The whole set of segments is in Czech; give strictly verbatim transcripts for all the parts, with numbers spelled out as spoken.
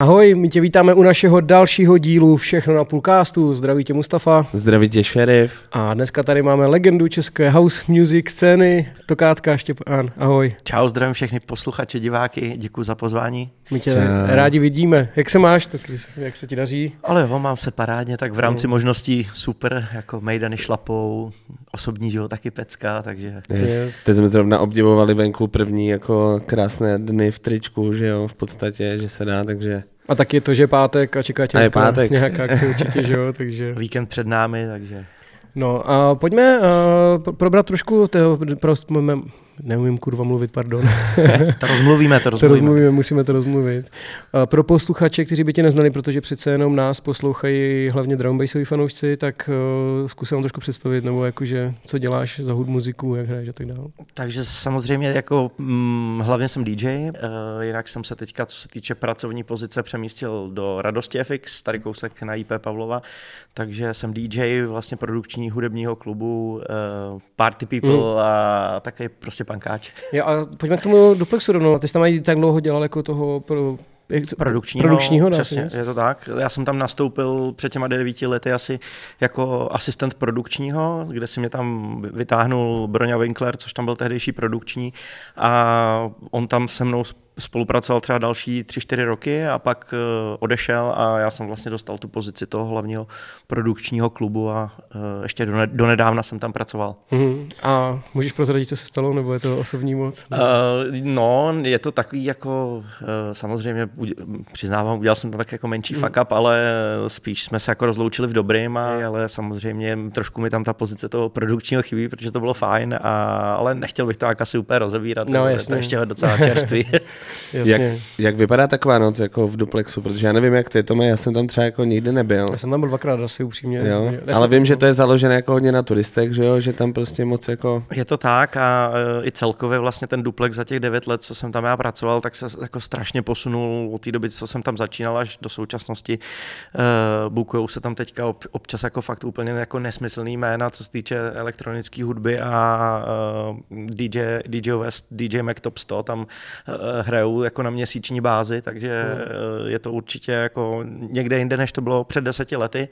Ahoj, my tě vítáme u našeho dalšího dílu Všechno na půlcastu. Zdraví tě Mustafa. Zdraví tě Šerif. A dneska tady máme legendu české house music scény, Tokátka Štěpán. Ahoj. Čau, zdravím všechny posluchače, diváky, děkuji za pozvání. My tě Čau. rádi vidíme. Jak se máš, tak jak se ti daří? Ale jo, mám se parádně, tak v rámci no. možností super, jako mejdany šlapou, osobní život taky pecka, takže... Yes. Yes. Teď jsme zrovna obdivovali venku první jako krásné dny v tričku, že jo, v podstatě, že se dá, takže... A taky to, že pátek a čeká tě nějaká akce určitě, že jo, takže... Víkend před námi, takže... No a pojďme uh, probrat trošku, toho, prostě, neumím kurva mluvit, pardon. to rozmluvíme, to rozmluvíme. To rozmluvíme, musíme to rozmluvit. Uh, pro posluchače, kteří by tě neznali, protože přece jenom nás poslouchají hlavně drum bassoví fanoušci, tak uh, zkusím trošku představit, nebo jakože, co děláš za hud muziku, jak hraješ a tak dále. Takže samozřejmě jako hm, hlavně jsem D J, uh, jinak jsem se teďka, co se týče pracovní pozice, přemístil do Radosti F X, starý kousek na I P Pavlova, takže jsem D J vlastně produkční hudebního klubu, uh, party people mm. a také prostě pankáč. Jo, a pojďme k tomu duplexu rovnou. Ty jsi tam mají tak dlouho dělal jako toho pro, produkčního, produkčního přesně, je to tak. Já jsem tam nastoupil před těma devíti lety asi jako asistent produkčního, kde si mě tam vytáhnul Broňa Winkler, což tam byl tehdejší produkční, a on tam se mnou spolupracoval třeba další tři, čtyři roky a pak uh, odešel a já jsem vlastně dostal tu pozici toho hlavního produkčního klubu a uh, ještě do, ne- do nedávna jsem tam pracoval. Mm. A můžeš prozradit, co se stalo, nebo je to osobní moc? Uh, no, je to takový jako, uh, samozřejmě přiznávám, udělal jsem to tak jako menší mm. fuck up, ale spíš jsme se jako rozloučili v dobrým, a, ale samozřejmě trošku mi tam ta pozice toho produkčního chybí, protože to bylo fajn, a, ale nechtěl bych to tak asi úplně rozebírat, no, je to ještě docela čerstvý. Jak, jak vypadá taková noc jako v duplexu, protože já nevím, jak ty to má, já jsem tam třeba jako nikdy nebyl. Já jsem tam byl dvakrát asi upřímně. Jo, ale vím, že to je založené jako hodně na turistech, že jo, že tam prostě moc jako... Je to tak a i celkově vlastně ten duplex za těch devět let, co jsem tam já pracoval, tak se jako strašně posunul od té doby, co jsem tam začínal, až do současnosti. Uh, Bookujou se tam teďka ob, občas jako fakt úplně jako nesmyslný jména, co se týče elektronické hudby, a uh, D J, DJové, D J Mac Top sto tam uh, hrajou jako na měsíční bázi, takže hmm. je to určitě jako někde jinde, než to bylo před deseti lety,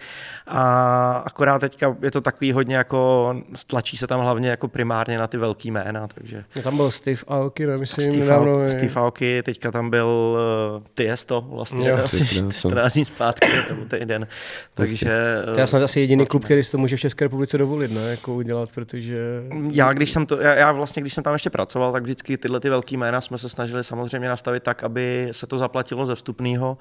a akorát teďka je to takový hodně jako, tlačí se tam hlavně jako primárně na ty velký jména, takže... No, tam byl Steve Aoki, nemyslím, Steve, nedávno... Aoki, Steve Aoki, teďka tam byl uh, Tiesto, vlastně jo, asi čtrnáct dní zpátky, nebo týden, takže... To je snad asi jediný klub, který si to může v České republice dovolit, ne, jako udělat, protože... Já, když jsem to, já, já vlastně, když jsem tam ještě pracoval, tak vždycky tyhle ty velký jména jsme se snažili samozřejmě nastavit tak, aby se to zaplatilo ze vstupného,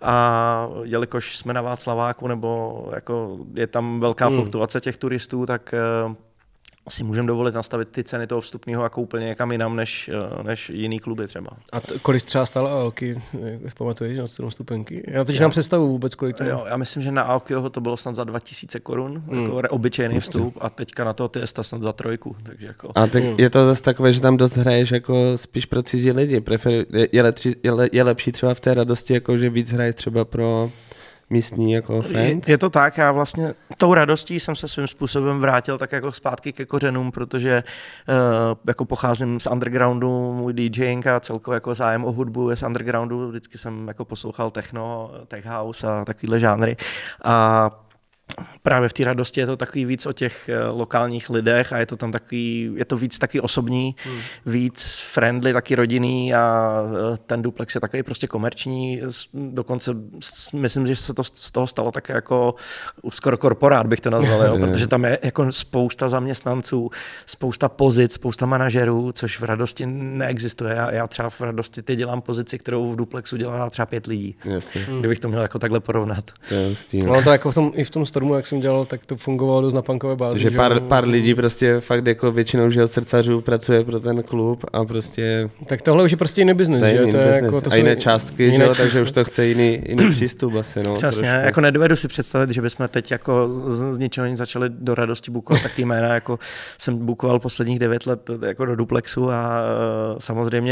a jelikož jsme na Václaváku, nebo jako je tam velká hmm. fluktuace těch turistů, tak uh, si můžeme dovolit nastavit ty ceny toho vstupného jako úplně někam jinam, než, než jiný kluby třeba. A t- kolik třeba stálo Aoki, pamatuješ na cenu vstupenky? Já teď nám představu vůbec, kolik to jo, já myslím, že na Aokiho to bylo snad za dva tisíce korun, hmm. jako obyčejný vstup, a teďka na to Tiesta snad za trojku. Takže jako... A tak hmm. je to zase takové, že tam dost hraješ jako spíš pro cizí lidi. Prefer, je, je, lepší, je, le, je lepší třeba v té radosti, jako že víc hraješ třeba pro... místní jako fans? Je, je to tak, já vlastně tou radostí jsem se svým způsobem vrátil tak jako zpátky ke kořenům, protože uh, jako pocházím z undergroundu, můj DJing a celkově jako zájem o hudbu je z undergroundu, vždycky jsem jako poslouchal techno, tech house a takovýhle žánry, a právě v té radosti je to takový víc o těch lokálních lidech a je to tam takový, je to víc taky osobní, hmm. víc friendly, taky rodinný, a ten duplex je takový prostě komerční, dokonce myslím, že se to z toho stalo také jako skoro korporát, bych to nazval, jo, protože tam je jako spousta zaměstnanců, spousta pozic, spousta manažerů, což v radosti neexistuje. Já, já třeba v radosti ty dělám pozici, kterou v duplexu dělá třeba pět lidí. Jasně. Kdybych to měl jako takhle porovnat. No to jako v tom, i v tom Stormu, jak jsem dělal, tak to fungovalo dost na punkové bázi. Že pár, pár lidí prostě fakt jako většinou, že od srdcařů pracuje pro ten klub a prostě... Tak tohle už je prostě jiný biznes, že? Jiný to je business. jako, to a jiné částky, jiné že jo, částky. takže už to chce jiný, jiný přístup asi, no. Přesně, trošku. Jako nedovedu si představit, že bychom teď jako z, z ničeho nic začali do radosti bukovat taky jména, jako jsem bukoval posledních devět let jako do duplexu, a uh, samozřejmě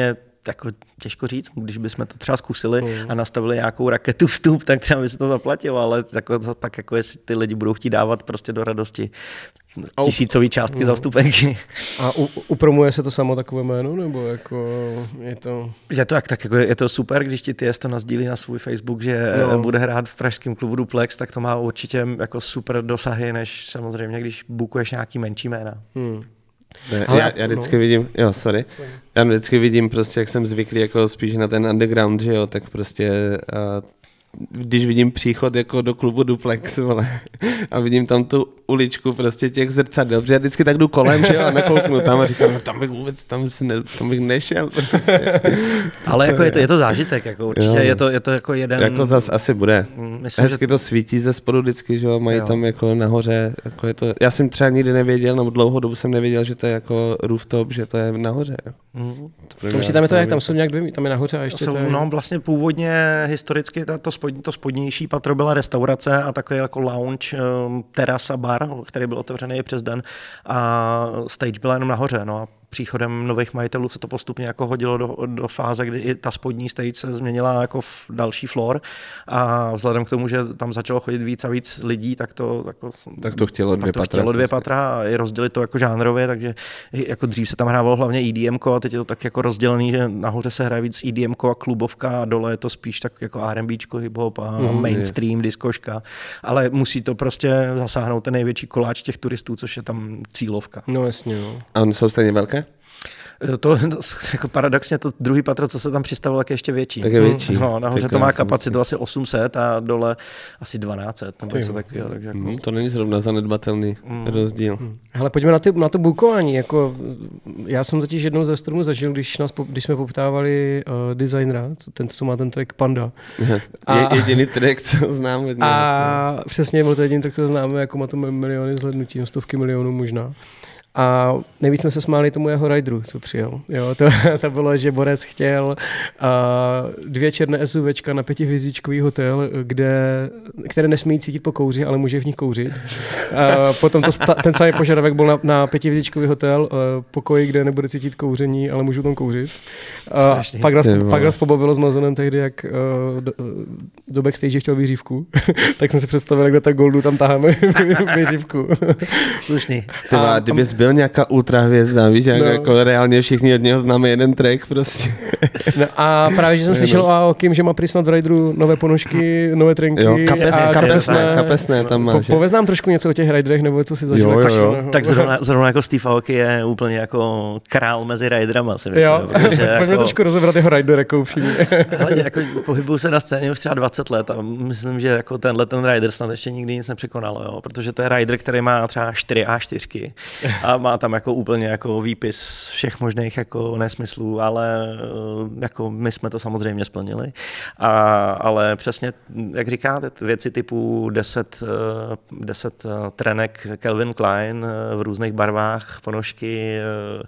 jako těžko říct, když bychom to třeba zkusili mm. a nastavili nějakou raketu vstup, tak třeba by se to zaplatilo, ale jako, pak jako jestli ty lidi budou chtít dávat prostě do radosti tisícový částky mm. za vstupenky. A u, upromuje se to samo takové jméno, nebo jako je to... Je to, jak, tak jako je to super, když ti ty to nasdílí na svůj Facebook, že no. bude hrát v pražském klubu Duplex, tak to má určitě jako super dosahy, než samozřejmě, když bookuješ nějaký menší jména. Hmm. Ne, já, já vždycky no. vidím, jo, sorry, já vždycky vidím prostě, jak jsem zvyklý jako spíš na ten underground, že jo, tak prostě uh, když vidím příchod jako do klubu Duplex, vole, a vidím tam tu uličku prostě těch zrcadel, protože já vždycky tak jdu kolem, že jo, a nekouknu tam a říkám, no tam bych vůbec, tam, ne, tam bych nešel. Prostě. Ale jako je to, je to zážitek, jako určitě jo. je to, je to jako jeden... Jako zas asi bude. Myslím, hezky že... to svítí ze spodu vždycky, že jo, mají jo. tam jako nahoře, jako je to, já jsem třeba nikdy nevěděl, nebo dlouhou dobu jsem nevěděl, že to je jako rooftop, že to je nahoře. Jo. Mm. To určitě tam je to, jak tam jsou nějak dvě, tam je nahoře a ještě jsou, to je... No vlastně původně historicky to, to, spod, to spodnější patro byla restaurace a takový jako lounge, terasa, bar, který byl otevřený i přes den a stage byla jenom nahoře. No a příchodem nových majitelů se to postupně jako hodilo do, do fáze, kdy i ta spodní stage se změnila jako v další floor a vzhledem k tomu, že tam začalo chodit víc a víc lidí, tak to, jako, tak to chtělo dvě to patra. Chtělo dvě patra a i rozdělit to jako žánrově, takže jako dřív se tam hrávalo hlavně EDMko a teď je to tak jako rozdělený, že nahoře se hraje víc EDMko a klubovka a dole je to spíš tak jako R&Bčko, hip-hop a mm, mainstream, je. diskoška, ale musí to prostě zasáhnout ten největší koláč těch turistů, což je tam cílovka. No jasně, no. A oni jsou stejně velké? To, to jako paradoxně to druhý patro, co se tam přistavilo, tak je ještě větší. Tak je větší. No, nahoře to má kapacitu asi osm set a dole asi dvanáct set. Nebo něco takového, takže jako... mm, to není zrovna zanedbatelný mm. rozdíl. Mm. Hele, pojďme na, ty, na to bukování. Jako, já jsem totiž jednou ze Stormu zažil, když, nás, když jsme poptávali uh, designera, ten, co má ten track Panda. A, je jediný track, co znám. A přesně byl to jediný track, co známe, jako má to miliony zhlednutí, no stovky milionů možná. A nejvíc jsme se smáli tomu jeho rideru, co přijel. Jo, to, to bylo, že borec chtěl uh, dvě černé SUVčka na pětihvězdičkový hotel, kde, které nesmí cítit po kouři, ale může v nich kouřit. Uh, potom to, ten celý požadavek byl na, na pětihvězdičkový hotel, uh, pokoj, kde nebude cítit kouření, ale můžu tam kouřit. Uh, pak, nás, pak nás pobavilo s Mazonem tehdy, jak uh, do, do backstage chtěl vyřívku. Tak jsem si představil, jak do tak goldu tam taháme vyřívku. Slušný. Tyva, kdybys byl nějaká ultrahvězda, víš, jak no. jako reálně všichni od něho známe jeden track prostě. No a právě, že jsem slyšel o Kim, že má prý snad v rideru nové ponožky, nové trenky jo, kapes, a kapesné, kapesné tam máš. Po, pověz nám trošku něco o těch riderech, nebo co si zažil. Jo, jo, jo. Tak zrovna, zrovna jako Steve Aoki je úplně jako král mezi riderama, si myslím. Jo, pojďme jako... trošku rozebrat jeho rider, jako upřímně. Ale jako pohybuju se na scéně už třeba dvacet let a myslím, že jako tenhle ten rider snad ještě nikdy nic nepřekonalo, jo, protože to je rider, který má třeba čtyři á čtyři a má tam jako úplně jako výpis všech možných jako nesmyslů, ale jako my jsme to samozřejmě splnili. A, ale přesně, jak říkáte, věci typu deset, deset trenek Calvin Klein v různých barvách, ponožky,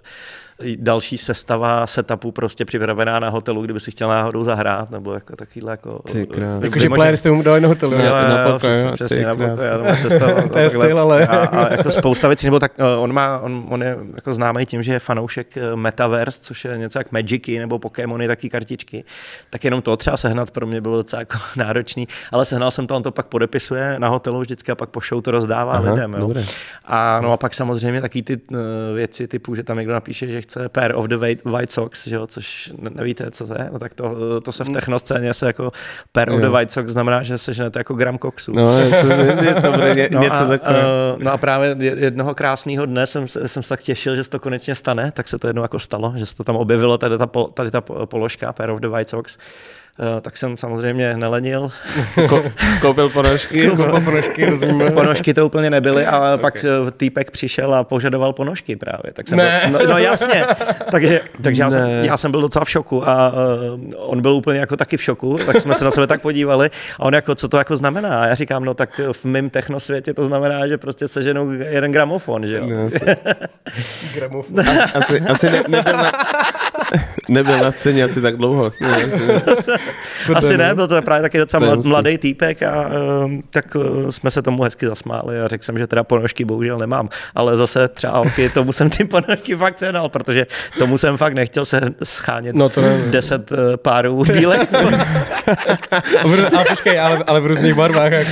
další sestava setupu prostě připravená na hotelu, kdyby si chtěl náhodou zahrát, nebo jako takovýhle jako... Jakože player jste mu dali na hotelu. Jo, na pokoj, přesně na pokoj. To je styl, ale... A, a jako spousta věcí, nebo tak on má, on, on je jako známý tím, že je fanoušek Metaverse, což je něco jak Magicy nebo Pokémony, taky kartičky. Tak jenom to třeba sehnat pro mě bylo docela jako náročný, ale sehnal jsem to, on to pak podepisuje na hotelu vždycky a pak po show to rozdává Aha, lidem. Jo. A no a pak samozřejmě taky ty věci typu, že tam někdo napíše, že chce pair of the White Sox, že jo, což nevíte, co to je, no tak to, to se v technoscéně se jako pair of the White Sox znamená, že seženete jako gram koksu. No, to bude ně, no, něco a, takové. No a právě jednoho krásného dne jsem, jsem se tak těšil, že se to konečně stane, tak se to jednou jako stalo, že se to tam objevilo, tady ta, tady ta položka pair of the White Sox. Uh, tak jsem samozřejmě nelenil. Ko, koupil ponožky. Koupil ponožky, rozumím. Ponožky to úplně nebyly, ale okay. Pak týpek přišel a požadoval ponožky právě. Tak jsem ne. Byl, no, no jasně. Takže, takže já, jsem, já jsem byl docela v šoku a uh, on byl úplně jako taky v šoku, tak jsme se na sebe tak podívali a on jako, co to jako znamená? A já říkám, no tak v mém technosvětě to znamená, že prostě seženou jeden gramofon, že jo? No, gramofon. Asi, asi ne, nebyl na... nebyl na scéně asi tak dlouho. Asi ne, byl to právě taky docela mladý týpek a um, tak uh, jsme se tomu hezky zasmáli a řekl jsem, že teda ponožky bohužel nemám, ale zase třeba okay, tomu jsem ty ponožky fakt sehnal, protože tomu jsem fakt nechtěl se schánět no to deset uh, párů bílek. Ale počkej, ale, ale v různých barvách jako.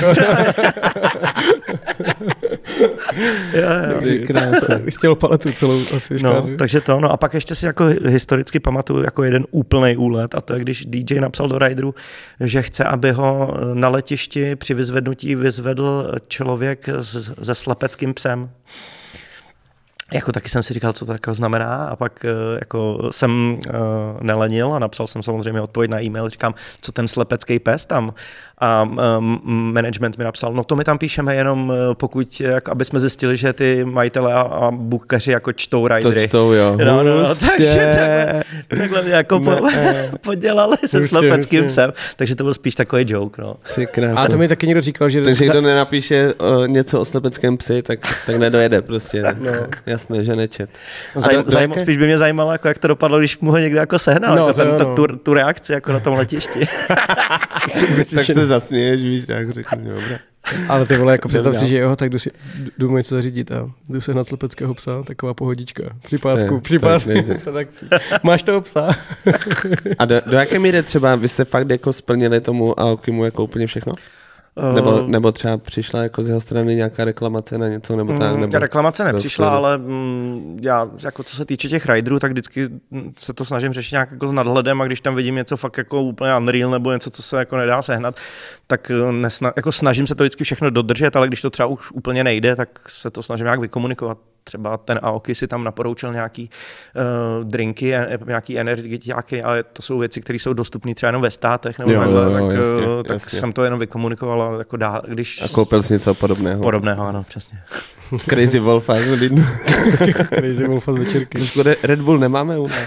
Chtěl paletu celou asi. No, takže to, no a pak ještě si jako historicky pamatuju jako jeden úplnej úlet a to je, když D J napsal do Rideru, že chce, aby ho na letišti při vyzvednutí vyzvedl člověk s, se slepeckým psem. Jako taky jsem si říkal, co to jako znamená a pak jako jsem uh, nelenil a napsal jsem samozřejmě odpověď na e-mail, říkám, co ten slepecký pes tam a um, management mi napsal, no to my tam píšeme jenom pokud, jak, aby jsme zjistili, že ty majitele a, a bookeři jako čtou ridery. To čtou, jo. No, no, no, takže takhle, takhle mě jako po, podělali se slepeckým psem, takže to byl spíš takový joke, no. A to mi taky někdo říkal, že... Takže kdo nenapíše uh, něco o slepeckém psi, tak, tak nedojede prostě. No. Jasné, že nečet. Zajím, do, zajím, spíš by mě zajímalo, jako, jak to dopadlo, když mu ho někdo jako sehnal, no, jako ten, no. tu, tu reakci jako na tom letišti. Tak se zasměješ, víš, jak řeknu, dobré. Ale ty vole, jako představ si, že jo, tak jdu, si, jdu něco zařídit a jdu se na slepeckého psa, taková pohodička. Připádku, připádku. Máš toho psa. A do, do jaké míry třeba vy jste fakt jako splnili tomu Aokimu jako úplně všechno? Nebo, nebo třeba přišla jako z jeho strany nějaká reklamace na něco, nebo tak? Nebo reklamace nepřišla, ale mm, já, jako co se týče těch riderů, tak vždycky se to snažím řešit nějak jako s nadhledem a když tam vidím něco fakt jako úplně unreal nebo něco, co se jako nedá sehnat, tak nesna, jako snažím se to vždycky všechno dodržet, ale když to třeba už úplně nejde, tak se to snažím nějak vykomunikovat. Třeba ten Aoki si tam naporoučil nějaký uh, drinky, nějaký energiáky, ale to jsou věci, které jsou dostupné třeba jenom ve státech, nebo jo, takhle, jo, tak, jasně, tak jasně. jsem to jenom vykomunikoval, jako dá, když... A koupil jsi něco podobného. Podobného, ano, přesně. Crazy Wolfa. Crazy Wolfa z večerky. Red Bull nemáme u nás.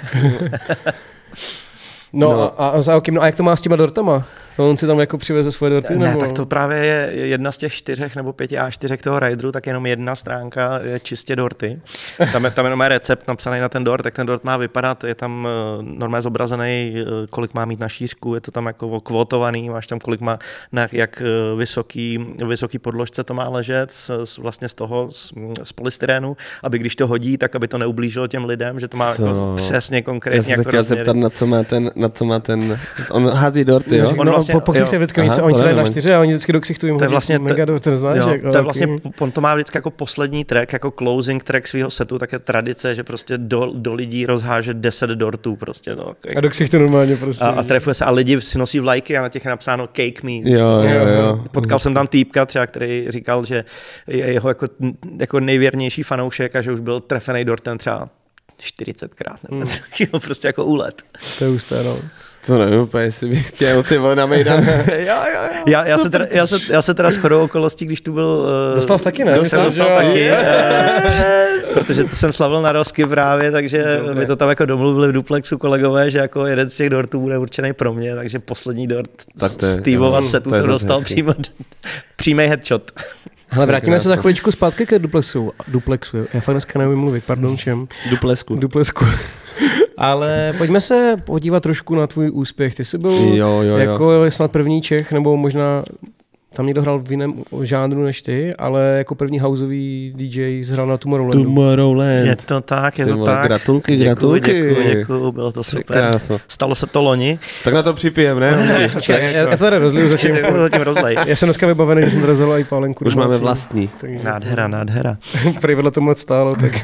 No, no. A, a, a, no a jak to má s těma dortama? To on si tam jako přiveze svoje dorty? Ne, nebo? tak to právě je jedna z těch čtyřech nebo pěti á čtyři toho rideru, tak jenom jedna stránka je čistě dorty. Tam je, tam jenom je recept napsaný na ten dort, jak ten dort má vypadat, je tam normálně zobrazený, kolik má mít na šířku, je to tam jako kvotovaný, máš tam kolik má, na jak vysoký, vysoký podložce to má ležet, z, vlastně z toho, z, z polystyrénu, aby když to hodí, tak aby to neublížilo těm lidem, že to má jako přesně konkrétně. Já jsem se chtěl zeptat, na co má ten, na co má ten, on hází dorty, jo? On vlastně, po, po ksichtě vždycky, oni, se, oni se dají na čtyři a oni vždycky do ksichtu jim hodí vlastně mega dort, ten znáš? Jo, jak, to je vlastně, on to má vždycky jako poslední track, jako closing track svého setu, tak je tradice, že prostě do, do lidí rozháže deset dortů prostě. No, jako, a do ksichtu normálně prostě. A, a trefuje se a lidi si nosí vlajky a na těch je napsáno cake me. Jo, jo, jo. Potkal jsem tam týpka třeba, který říkal, že je jeho jako, jako nejvěrnější fanoušek a že už byl trefený dortem třeba čtyřicetkrát. Hmm. Prostě jako úlet. To je husté, no. To nevím úplně, jestli bych chtěl ty vole na Mejdan. jo, jo, jo. Já, já, se teda, já, se, já se teda shodou okolností, když tu byl... Uh, dostal jsi taky, ne? Dostal, dostal taky, yes. uh, protože jsem slavil na Rosky právě, takže Dobre. mi to tam jako domluvili v Duplexu kolegové, že jako jeden z těch dortů bude určený pro mě, takže poslední dort Steveova setu jsem dostal hezky. přímo přímý headshot. Hele, vrátíme se za chviličku zpátky ke Duplexu. Duplexu, já fakt dneska nevím mluvit, pardon, čem. Duplesku. Duplesku. Ale pojďme se podívat trošku na tvůj úspěch. Ty jsi byl jo, jo, jo. jako snad první Čech, nebo možná tam někdo hrál v jiném žánru než ty, ale jako první houseový D J zhrál na Tomorrowlandu. Tomorrowland. Je to tak, je ty to vole, tak. Gratulky, děkuji, gratulky. Děkuji, děkuji, bylo to super. Krásno. Stalo se to loni. Tak na to připijem, ne? já, já to tady rozliju zatím. zatím rozlej. Já jsem dneska vybavený, že jsem rozhodl i Pálenku. Už máme vlastní. Takže... Nádhera, nádhera. Prý vedle to moc stálo, tak...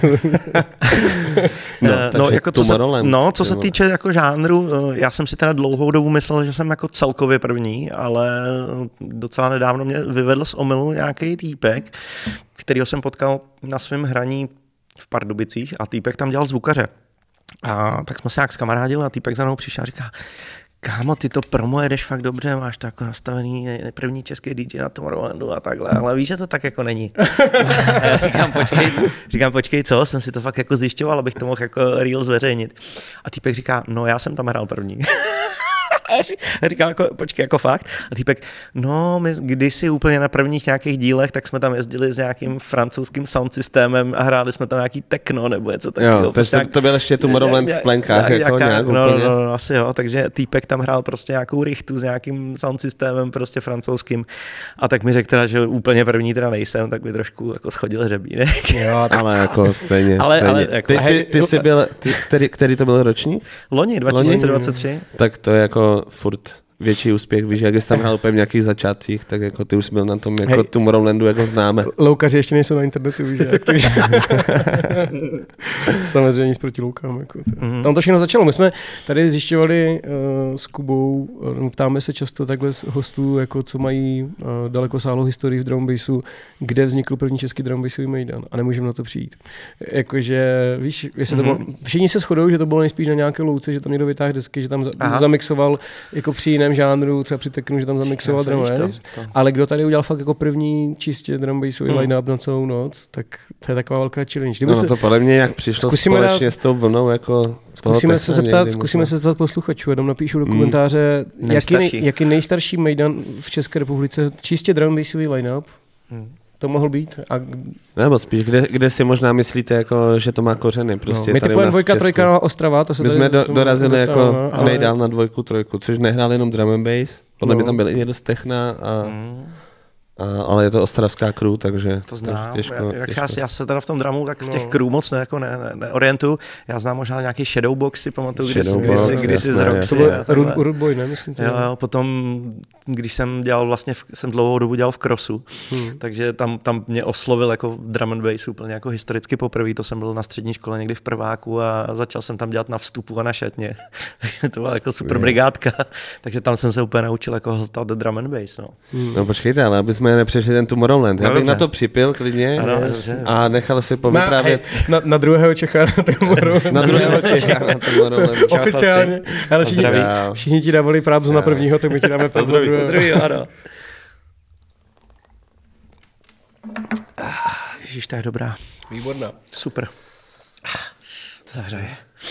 no, no, jako co se, no, co se týče jako žánru, já jsem si teda dlouhou dobu myslel, že jsem jako celkově první, ale docela nedávno mě vyvedl z omylu nějaký týpek, kterýho jsem potkal na svém hraní v Pardubicích a týpek tam dělal zvukaře. A tak jsme se jak skamarádili a týpek za mnou přišel a říká, kámo, ty to promo jedeš fakt dobře, máš to jako nastavený první český D J na Tomorrowlandu a takhle, ale víš, že to tak jako není. A já říkám, počkej, říkám, počkej, co, jsem si to fakt jako zjišťoval, abych to mohl jako real zveřejnit. A týpek říká, no já jsem tam hrál první. A říkám, jako, počkej, jako fakt? A týpek, no, my kdysi úplně na prvních nějakých dílech, tak jsme tam jezdili s nějakým francouzským sound systémem a hráli jsme tam nějaký techno nebo něco takového. Jo, takže to, to byl ještě Tomorrowland v plenkách, nějak, jako nějaká, nějak no, úplně. No, no, asi jo, takže týpek tam hrál prostě nějakou richtu s nějakým sound systémem prostě francouzským a tak mi řekl teda, že úplně první teda nejsem, tak mi trošku jako schodil hřebínek. Jo, ale jako stejně. ale, stejně. ale jako, ty, ty, ty jsi byl, ty, který, který to byl ročník? Loni, dva tisíce dvacet tři. Tak to je jako furt větší úspěch, víš, jak jsi tam hrál úplně v nějakých začátcích, tak jako ty už jsi byl na tom jako Tomorrowlandu, jako známe. Loukaři ještě nejsou na internetu, víš, jak to víš. Samozřejmě nic proti loukám. Jako to. Mm-hmm. Tam to všechno začalo. My jsme tady zjišťovali uh, s Kubou, uh, ptáme se často takhle z hostů, jako co mají uh, dalekosáhlou historii v drum bassu, kde vznikl první český drum bassový mejdan a nemůžeme na to přijít. Jakože, víš, jestli mm-hmm. to bylo, všichni se shodují, že to bylo nejspíš na nějaké louce, že tam někdo vytáhl desky, že tam za, zamixoval jako při jiném žánru, třeba při Teknu, že tam zamixoval drum bass, ale kdo tady udělal fakt jako první čistě drum bassový mm. line-up na celou noc, tak to je taková velká challenge. Kdyby no se, to podle mě jak přišlo společně dát, s tou vlnou jako zkusíme se zeptat, zkusíme se zeptat posluchačů, jenom napíšu do komentáře, mm. jaký, nej, jaký nejstarší mejdan v České republice, čistě drum bassový line-up, mm. to mohl být. A... Nebo spíš, kde, kde si možná myslíte, jako, že to má kořeny. Prostě no, my typujeme dvojka, trojka, Ostrava. To se my jsme do, dorazili zeptáme, jako ale... nejdál na dvojku, trojku, což nehrál jenom drum and bass. Podle no. mě tam byl i někdo z techna, a, mm. a, ale je to ostravská crew, takže to znám. Těžko, já, těžko. Já, já se teda v tom dramu tak v těch no. crew moc ne, jako ne, ne, neorientuju. Já znám možná nějaký Shadowbox, si pamatuju, když si z Roxy. Rudboy, ne? Myslím to. Jo, jo, potom, když jsem dělal vlastně, v, jsem dlouhou dobu dělal v crossu, hmm. takže tam, tam mě oslovil jako drum and bass úplně jako historicky poprvé. To jsem byl na střední škole někdy v prváku a začal jsem tam dělat na vstupu a na šatně. To byla jako super brigádka, takže tam jsem se úplně naučil jako hltat drum and bass. No, hmm. no počkejte, ale aby jsme nepřešli ten Tomorrowland. Já bych no, na to připil klidně ano, a nechal si povyprávět. Na, na druhého Čecha na Tomorrowland. Na druhého Čecha na Tomorrowland. Oficiálně. Ale všichni, všichni ti dávali prábz na prvního, tak my ti dáme prábz na druhého. Ano. Ježíš, to je dobrá. Výborná. Super. To zahřeje.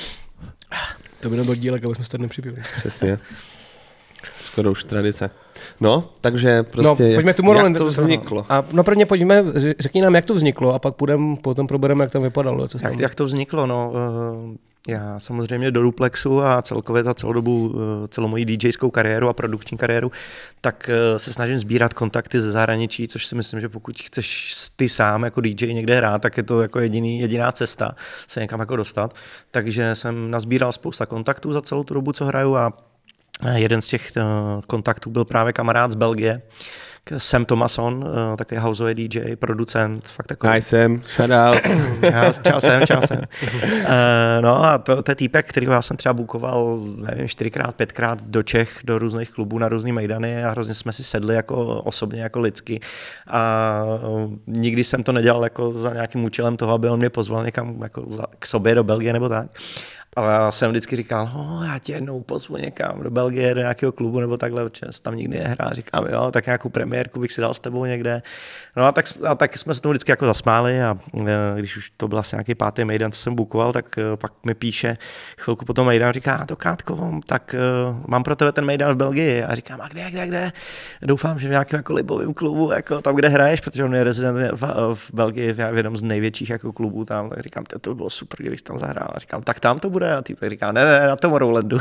To by nebyl dílek, aby jsme se tady nepřipili. Přesně. Skoro už tradice. No, takže prostě no, pojďme jak, jak to vzniklo. A no prvně pojďme, řekni nám, jak to vzniklo a pak půjdem, potom probereme, jak tam vypadalo. Co jak, jak to vzniklo, no... Uh... Já samozřejmě do Duplexu a celkově za celou dobu, celou moji DJskou kariéru a produkční kariéru, tak se snažím sbírat kontakty ze zahraničí, což si myslím, že pokud chceš ty sám jako D J někde hrát, tak je to jako jediný, jediná cesta se někam jako dostat. Takže jsem nazbíral spousta kontaktů za celou tu dobu, co hraju a jeden z těch kontaktů byl právě kamarád z Belgie, Sam Thomason, takový houseový D J, producent, fakt takový. Hi Sam, shout out. Čau, čau Sam, čau Sam. No a to, to je týpek, kterýho já jsem třeba bukoval, nevím, čtyřikrát, pětkrát do Čech, do různých klubů, na různý mejdany a hrozně jsme si sedli jako osobně, jako lidsky. A nikdy jsem to nedělal jako za nějakým účelem toho, aby on mě pozval někam jako k sobě do Belgie nebo tak. Ale já jsem vždycky říkal, no, já tě jednou pozvu někam do Belgie, do nějakého klubu nebo takhle, protože tam nikdy nehrá. Říkám, jo, tak nějakou premiérku bych si dal s tebou někde. No a tak, a tak jsme se tomu vždycky jako zasmáli a když už to byl asi nějaký pátý mejdan, co jsem bukoval, tak pak mi píše chvilku potom mejdan, říká, to Kátko, tak uh, mám pro tebe ten mejdan v Belgii. A říkám, a kde, kde, kde? Doufám, že v nějakém jako libovém klubu, jako tam, kde hraješ, protože on je rezident v, v Belgii, v jednom z největších jako klubů tam, tak říkám, to by bylo super, kdybych tam zahrál. A říkám, tak tam to bude. A týpek říká, ne, ne, na Tomorrowlandu.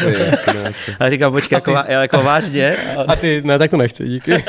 A říkám, počkej, jako, jako vážně. A ty, ne, tak to nechci, díky.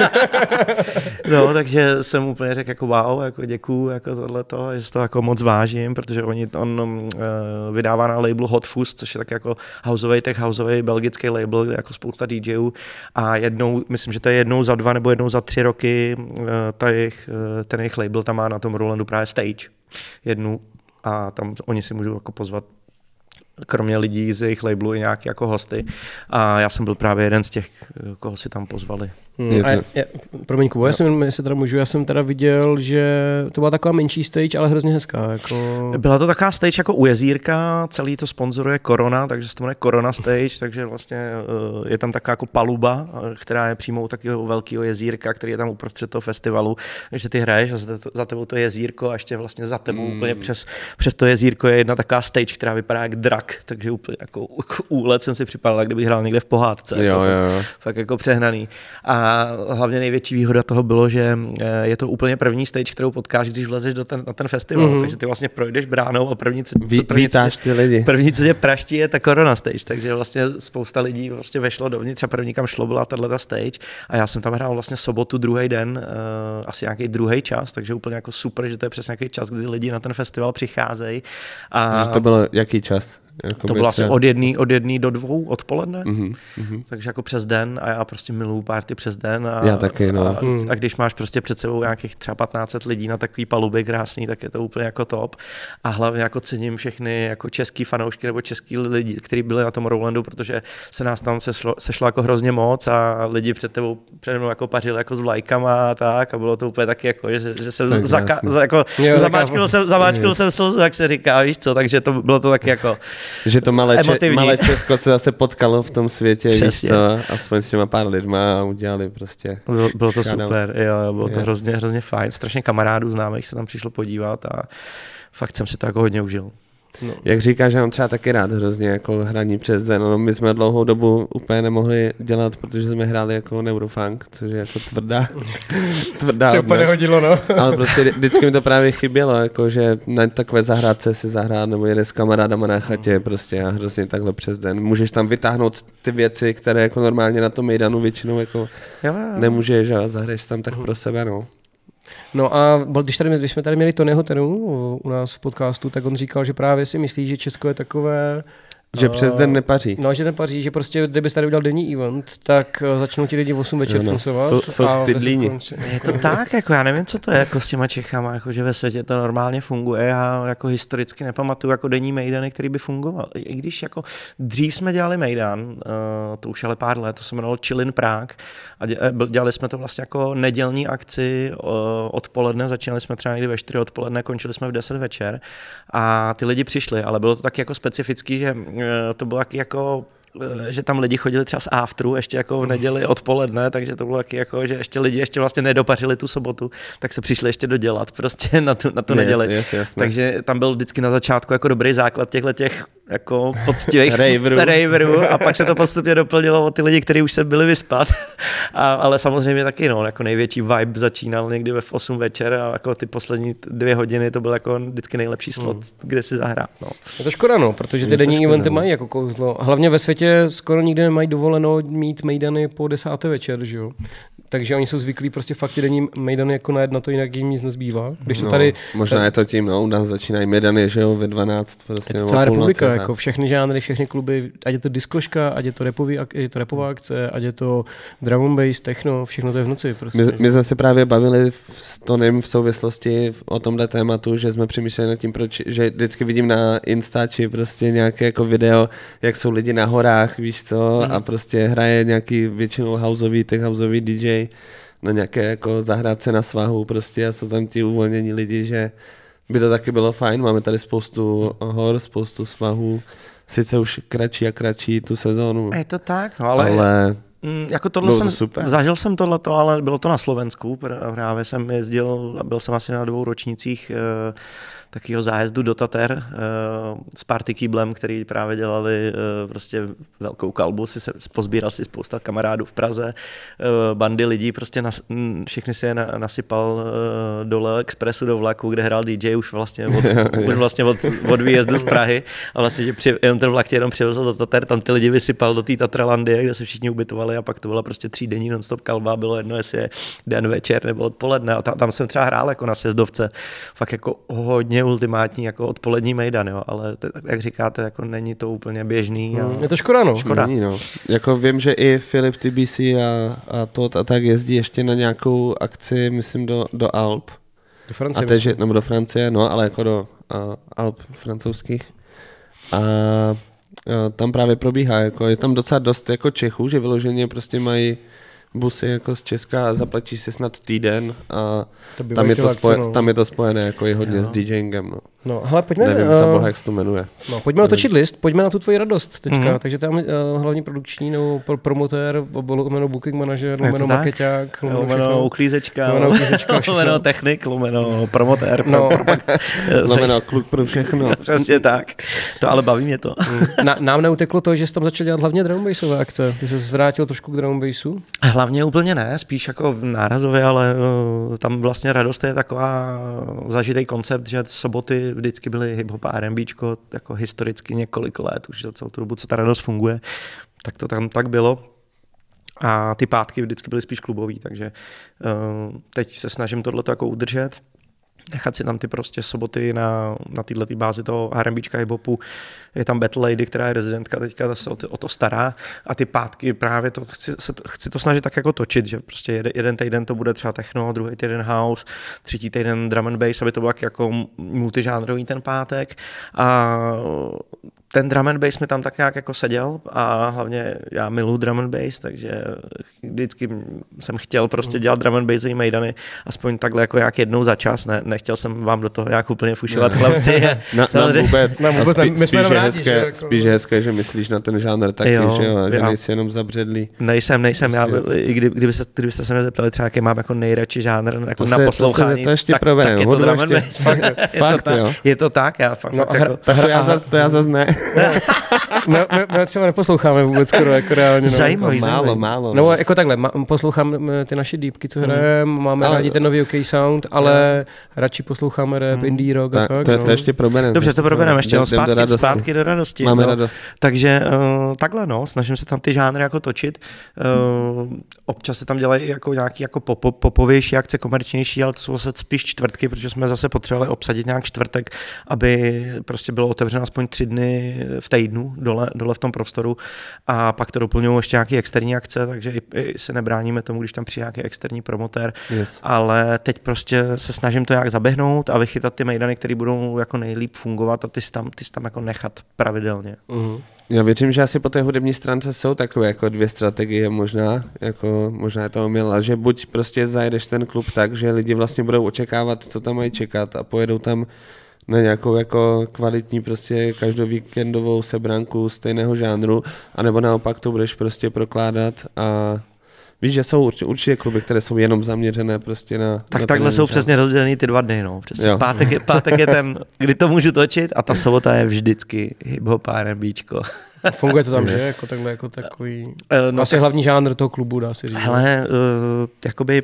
No, takže jsem úplně řekl, jako wow, jako děkuju, jako tohleto, že si to jako moc vážím, protože oni, on uh, vydává na labelu Hot Fuzz, což je tak jako houseový, tech houseový belgický label, jako spousta DJů a jednou, myslím, že to je jednou za dva nebo jednou za tři roky, uh, jejich, uh, ten jejich label tam má na tom Rolandu právě stage jednu a tam oni si můžou jako pozvat kromě lidí z jejich labelu i nějaký jako hosty. A já jsem byl právě jeden z těch, koho si tam pozvali. Hmm. A já, promiň, Kubo, já jsem, jestli teda můžu, já jsem teda viděl, že to byla taková menší stage, ale hrozně hezká. Jako... Byla to taková stage jako u jezírka, celý to sponzoruje Corona, takže se to jmenuje Corona Stage, takže vlastně je tam taková jako paluba, která je přímo u takového velkého jezírka, který je tam uprostřed toho festivalu, takže ty hraješ a za tebou to jezírko a ještě vlastně za tebou hmm. úplně přes, přes to jezírko je jedna taková stage, která vypadá jak drak, tak, takže úplně jako, jako úlet jsem si připadal, kdybych hrál někde v pohádce. Jo, jako, jo, jo. fakt, fakt jako přehnaný. A hlavně největší výhoda toho bylo, že je to úplně první stage, kterou potkáš, když vlezeš do ten, na ten festival, mm-hmm. takže ty vlastně projdeš bránou a první, co, Ví, první, vítáš ty lidi. První, co tě praští, je ta Corona stage, takže vlastně spousta lidí vlastně vešlo dovnitř a první, kam šlo, byla tato stage a já jsem tam hrál vlastně sobotu druhý den, uh, asi nějaký druhý čas, takže úplně jako super, že to je přesně nějaký čas, kdy lidi na ten festival přicházejí. A takže to bylo jaký čas? Jako to bylo asi od jedné od jedný do dvou odpoledne, mm-hmm, mm-hmm. takže jako přes den a já prostě miluju party přes den a, já taky, no. a, a když máš prostě před sebou nějakých třeba patnáct set lidí na takový palubě krásný, tak je to úplně jako top a hlavně jako cením všechny jako český fanoušky nebo český lidi, kteří byli na tom Tomorrowlandu, protože se nás tam sešlo, sešlo jako hrozně moc a lidi před tebou přede mnou jako pařili jako s vlajkama a tak a bylo to úplně taky jako, že, že jsem tak zaka, za, jako, jo, zamáčknul jsem, zamáčknul jsem slzu, jak se říká, víš co, takže to bylo to taky jako že to malé, če- malé Česko se zase potkalo v tom světě, víš co, aspoň s těma pár lidma a udělali prostě. Bylo, bylo to super, jo, bylo je. to hrozně, hrozně fajn, strašně kamarádů známých se tam přišlo podívat a fakt jsem si to jako hodně užil. No. Jak říkáš, že mám třeba taky rád hrozně jako hraní přes den, no, my jsme dlouhou dobu úplně nemohli dělat, protože jsme hráli jako Neurofunk, což je jako tvrdá, tvrdá se úplně nehodilo, no. Ale prostě vždycky mi to právě chybělo, jako že na takové zahrádce si zahrát nebo jede s kamarádama na chatě prostě a hrozně takhle přes den. Můžeš tam vytáhnout ty věci, které jako normálně na tom mejdanu většinou jako jo, jo. nemůžeš a zahraješ tam tak pro sebe, no. No a když, tady, když jsme tady měli Tonyho Tenu u nás v podcastu, tak on říkal, že právě si myslí, že Česko je takové... Že přes den nepaří. No, že nepaří, že prostě kdybys tady udělal denní event, tak začnou ti lidi v osm večer tancovat. Jsou, jsou stydlíni. Je to tak, jako já nevím, co to je jako s těma Čechama, jako že ve světě to normálně funguje. Já jako historicky nepamatuju jako denní mejdany, který by fungoval. I když jako dřív jsme dělali mejdan, uh, to už ale pár let, to se jmenovalo Chillin Prague a dělali jsme to vlastně jako nedělní akci uh, odpoledne, začínali jsme třeba někdy ve čtyři odpoledne, končili jsme v deset večer a ty lidi přišli, ale bylo to taky jako specifický, že to bylo taky jako, že tam lidi chodili třeba z afteru, ještě jako v neděli odpoledne, takže to bylo taky jako, že ještě lidi ještě vlastně nedopařili tu sobotu, tak se přišli ještě dodělat prostě na tu, na tu neděli. Yes, yes, takže tam byl vždycky na začátku jako dobrý základ těchto těch jako poctivých raverů. raverů a pak se to postupně doplnilo o ty lidi, kteří už se byli vyspat. A, ale samozřejmě taky no, jako největší vibe začínal někdy ve osm večer a jako ty poslední dvě hodiny to byl jako vždycky nejlepší slot, hmm. kde si zahrát. No. Je to škoda, no, protože ty denní eventy mají jako kouzlo. Hlavně ve světě skoro nikdy nemají dovoleno mít mejdany po desáté večer, že jo. Takže oni jsou zvyklí prostě fakt ty denní mejdany jako najet na to, jinak jim nic nezbývá. Když to no, tady, možná tady, je to tím, no, u nás začínají mejdany, že jo, ve dvanáct. Prostě, je to celá republika, jako všechny žánry, všechny kluby, ať je to diskoška, ať je to, repový, ať je to repová akce, ať je to drum and bass, techno, všechno to je v noci. Prostě. My, my jsme se právě bavili s Tonym v souvislosti o tomhle tématu, že jsme přemýšleli nad tím, proč, že vždycky vidím na Instači prostě nějaké jako video, jak jsou lidi na horách, víš co, mm. a prostě hraje nějaký většinou houseový, tech houseový D J na nějaké jako zahrádce na svahu prostě a jsou tam ti uvolnění lidi, že by to taky bylo fajn, máme tady spoustu hor, spoustu svahů, sice už kratší a kratší tu sezónu. Je to tak, no ale... ale... Mm, jako tohle jsem, super. Zažil jsem tohleto, ale bylo to na Slovensku, právě jsem jezdil, byl jsem asi na dvou ročnících e, takového zájezdu do Tater e, s Party Kýblem, který právě dělali e, prostě velkou kalbu, si se, pozbíral si spousta kamarádů v Praze, e, bandy lidí, prostě nas, všichni si je na, nasypal e, dole expresu do vlaku, kde hrál D J už vlastně od, už vlastně od, od výjezdu z Prahy a vlastně při, jenom ten vlak tě jenom přivezl do Tater, tam ty lidi vysypal do té Tatralandie, kde se všichni ubytovali a pak to byla prostě třídenní non-stop kalba, bylo jedno, jestli je den, večer nebo odpoledne a tam, tam jsem třeba hrál jako na sjezdovce, fakt jako hodně ultimátní jako odpolední mejdan, jo, ale te, jak říkáte, jako není to úplně běžný. A... Je to škoda, no. Škoda. Není, no. Jako vím, že i Filip T B C a, a to a tak jezdí ještě na nějakou akci, myslím do, do Alp. Do Francie. A tež, nebo do Francie, no, ale jako do a, Alp francouzských. A tam právě probíhá, jako je tam docela dost jako Čechů, že vyloženě prostě mají busy jako z Česka a zaplatíš si snad týden a tam je, to spoje, tam je to spojené jako i hodně jo. s DJingem. No. No, hele, pojďme, nevím za boha, jak se to jmenuje. No, pojďme otočit list, pojďme na tu tvoji radost teďka. Mm-hmm. Takže tam uh, hlavní produkční nebo promotér, lomeno booking manažer, lomeno makeťák, lomeno uklízečka, lomeno technik, lomeno promotér, no. lomeno kluk pro všechno. Přesně tak. To ale baví mě to. Na, nám neuteklo to, že jsi tam začal dělat hlavně drum bassové akce. Ty se zvrátil trošku k drum bassu? Hlavně úplně ne, spíš jako nárazově, ale uh, tam vlastně radost je taková zažitý koncept, že soboty vždycky byly hip-hop a R and Bčko, jako historicky několik let, už za celou tu dobu, co ta radost funguje, tak to tam tak bylo. A ty pátky vždycky byly spíš klubový, takže uh, teď se snažím tohleto jako udržet. Nechat si tam ty prostě soboty na, na této bázi toho R and Bčka hip-hopu. Je tam Battle Lady, která je rezidentka, teďka se o to, o to stará a ty pátky právě to chci, se, chci to snažit tak jako točit, že prostě jeden, jeden týden to bude třeba techno, druhý týden house, třetí týden drum and bass, aby to bylo jako multižánrový ten pátek a ten drum and bass mi tam tak nějak jako seděl a hlavně já miluji drum and bass, takže vždycky jsem chtěl prostě dělat drum and bassový mejdany, aspoň takhle jako jak jednou za čas, ne, nechtěl jsem vám do toho jak úplně fušovat chlapci. Na, nám vůbec, nám vůbec spí, my jsme spíš, je rádi, hezké, jako... spíš je hezké, že myslíš na ten žánr taky, jo, že, jo, že já. Nejsi jenom zabředlý. Nejsem, nejsem, já, i kdy, kdyby se, kdybyste se mě zeptali třeba, jaký mám jako nejradši žánr jako to na se, poslouchání, to se, to ještě tak, proberem, tak je to drum and bass. Fakt, fakt, je, to jo. je to tak, já fakt, no, fakt hra, jako... Tak to já, zas, to já zas ne. my, my, my třeba neposloucháme vůbec skoro jako reálně. No. Zajímavý, málo, zajímavý. málo. No jako takhle, posloucháme ty naše deepky, co hrajeme, mm. máme ale, rádi ten nový OK sound, ale no. radši posloucháme rap, mm. indie rock a tak. tak. To, no. to ještě probereme. Dobře, to probereme ještě, no, zpátky, do zpátky do radosti. Máme no. radost. Takže uh, takhle, no, snažím se tam ty žánry jako točit. Uh, občas se tam dělají jako nějaký jako pop, popovější akce, komerčnější, ale to jsou zase spíš čtvrtky, protože jsme zase potřebovali obsadit nějak čtvrtek, aby prostě bylo otevřeno aspoň tři dny v týdnu dole, dole v tom prostoru a pak to doplňují ještě nějaké externí akce, takže i, i se nebráníme tomu, když tam přijde nějaký externí promotér, yes. ale teď prostě se snažím to nějak zaběhnout a vychytat ty mejdany, které budou jako nejlíp fungovat a ty si tam, ty si tam jako nechat pravidelně. Uh-huh. Já věřím, že asi po té hudební stránce jsou takové jako dvě strategie možná, jako možná je to omyl, a že buď prostě zajedeš ten klub tak, že lidi vlastně budou očekávat, co tam mají čekat a pojedou tam na nějakou jako kvalitní prostě každovíkendovou sebranku stejného žánru, anebo naopak to budeš prostě prokládat a víš, že jsou určitě, určitě kluby, které jsou jenom zaměřené prostě na... Tak na takhle jsou žánr. Přesně rozdělený ty dva dny, no. Přesně. Pátek, je, pátek je ten, kdy to můžu točit a ta sobota je vždycky hip-hop a R and Bčko. Funguje to tam, že? Jako takhle, jako takový... No, asi tak... hlavní žánr toho klubu, dá se říct. Hele, uh, jakoby...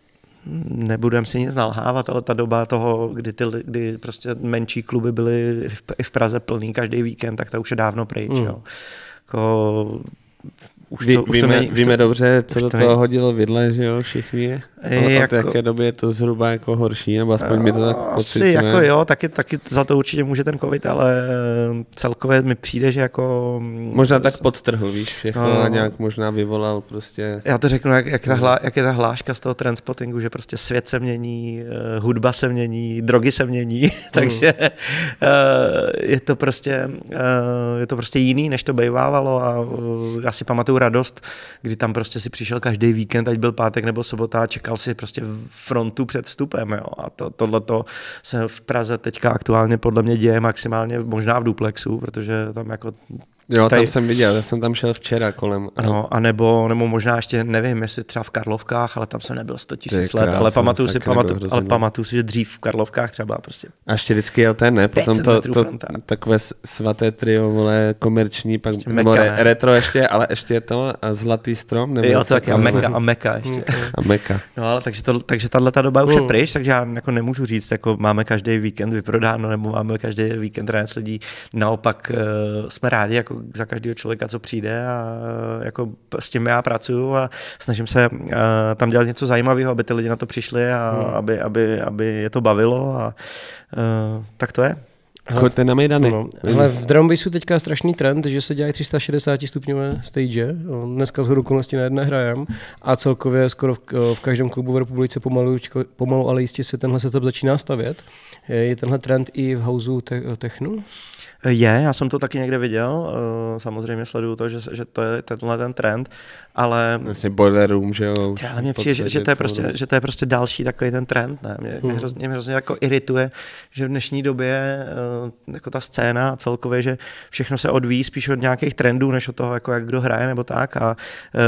Nebudem si nic nalhávat, ale ta doba toho, kdy, ty, kdy prostě menší kluby byly v, i v Praze plný každý víkend, tak to už je dávno pryč. Mm. Jo. Jako, už Ví, to, už víme, to není, víme to, dobře, co do to toho není. hodilo vidle, že jo, všichni. Od jako, jaké doby je to zhruba jako horší, nebo aspoň mi to tak pocituje. Asi jako jo, taky, taky za to určitě může ten covid, ale celkově mi přijde, že jako... Možná tak podtrhl, víš, všechno no, a nějak možná vyvolal prostě... Já to řeknu, jak, jak, ta hla, jak je ta hláška z toho Trendspottingu, že prostě svět se mění, hudba se mění, drogy se mění, takže uh, je to prostě uh, je to prostě jiný, než to bývávalo a uh, já si pamatuju radost, kdy tam prostě si přišel každý víkend, ať byl pátek nebo sobota a čekal si prostě frontu před vstupem. Jo. A to, tohleto se v Praze teďka aktuálně podle mě děje maximálně možná v Duplexu, protože tam jako... Jo, tady, tam jsem viděl, já jsem tam šel včera kolem. No, a nebo, nebo možná ještě, nevím, jestli třeba v Karlovkách, ale tam jsem nebyl sto tisíc let, ale pamatuju si, pamatuju, ale pamatuju si, že dřív v Karlovkách třeba prostě. A ještě vždycky jel ten, ne? Potom to, to takové svaté trio, vole, komerční, pak ještě nebo Meka, re, retro ještě, ale ještě to a Zlatý strom. Nebo jo, to taky a Meka, a Meka ještě. A Meka. No, ale takže, to, takže tato doba už je pryč, takže já jako nemůžu říct, jako máme každý víkend vyprodáno, nebo máme každý víkend ranec lidí. Naopak uh, jsme rádi jako za každého člověka, co přijde a jako s tím já pracuju a snažím se uh, tam dělat něco zajímavého, aby ty lidi na to přišli a hmm. aby, aby, aby je to bavilo a uh, tak to je. Choďte na mejdany. No, ale v drum bassu teďka strašný trend, že se dělají tři sta šedesát stupňové stage. Dneska z okolností na jedné hrajem a celkově skoro v, v každém klubu v republice pomalu, pomalu, ale jistě se tenhle setup začíná stavět. Je tenhle trend i v houseu te- technu? Je, já jsem to taky někde viděl, samozřejmě sleduju to, že, že to je tenhle ten trend, ale... Vlastně boiler room, že jo. Ale mně přijde, že, že, to je prostě, že to je prostě další takový ten trend, ne? Mě, hmm. mě, hrozně, mě hrozně jako irituje, že v dnešní době jako ta scéna celkově, že všechno se odvíjí spíš od nějakých trendů, než od toho, jako jak kdo hraje nebo tak a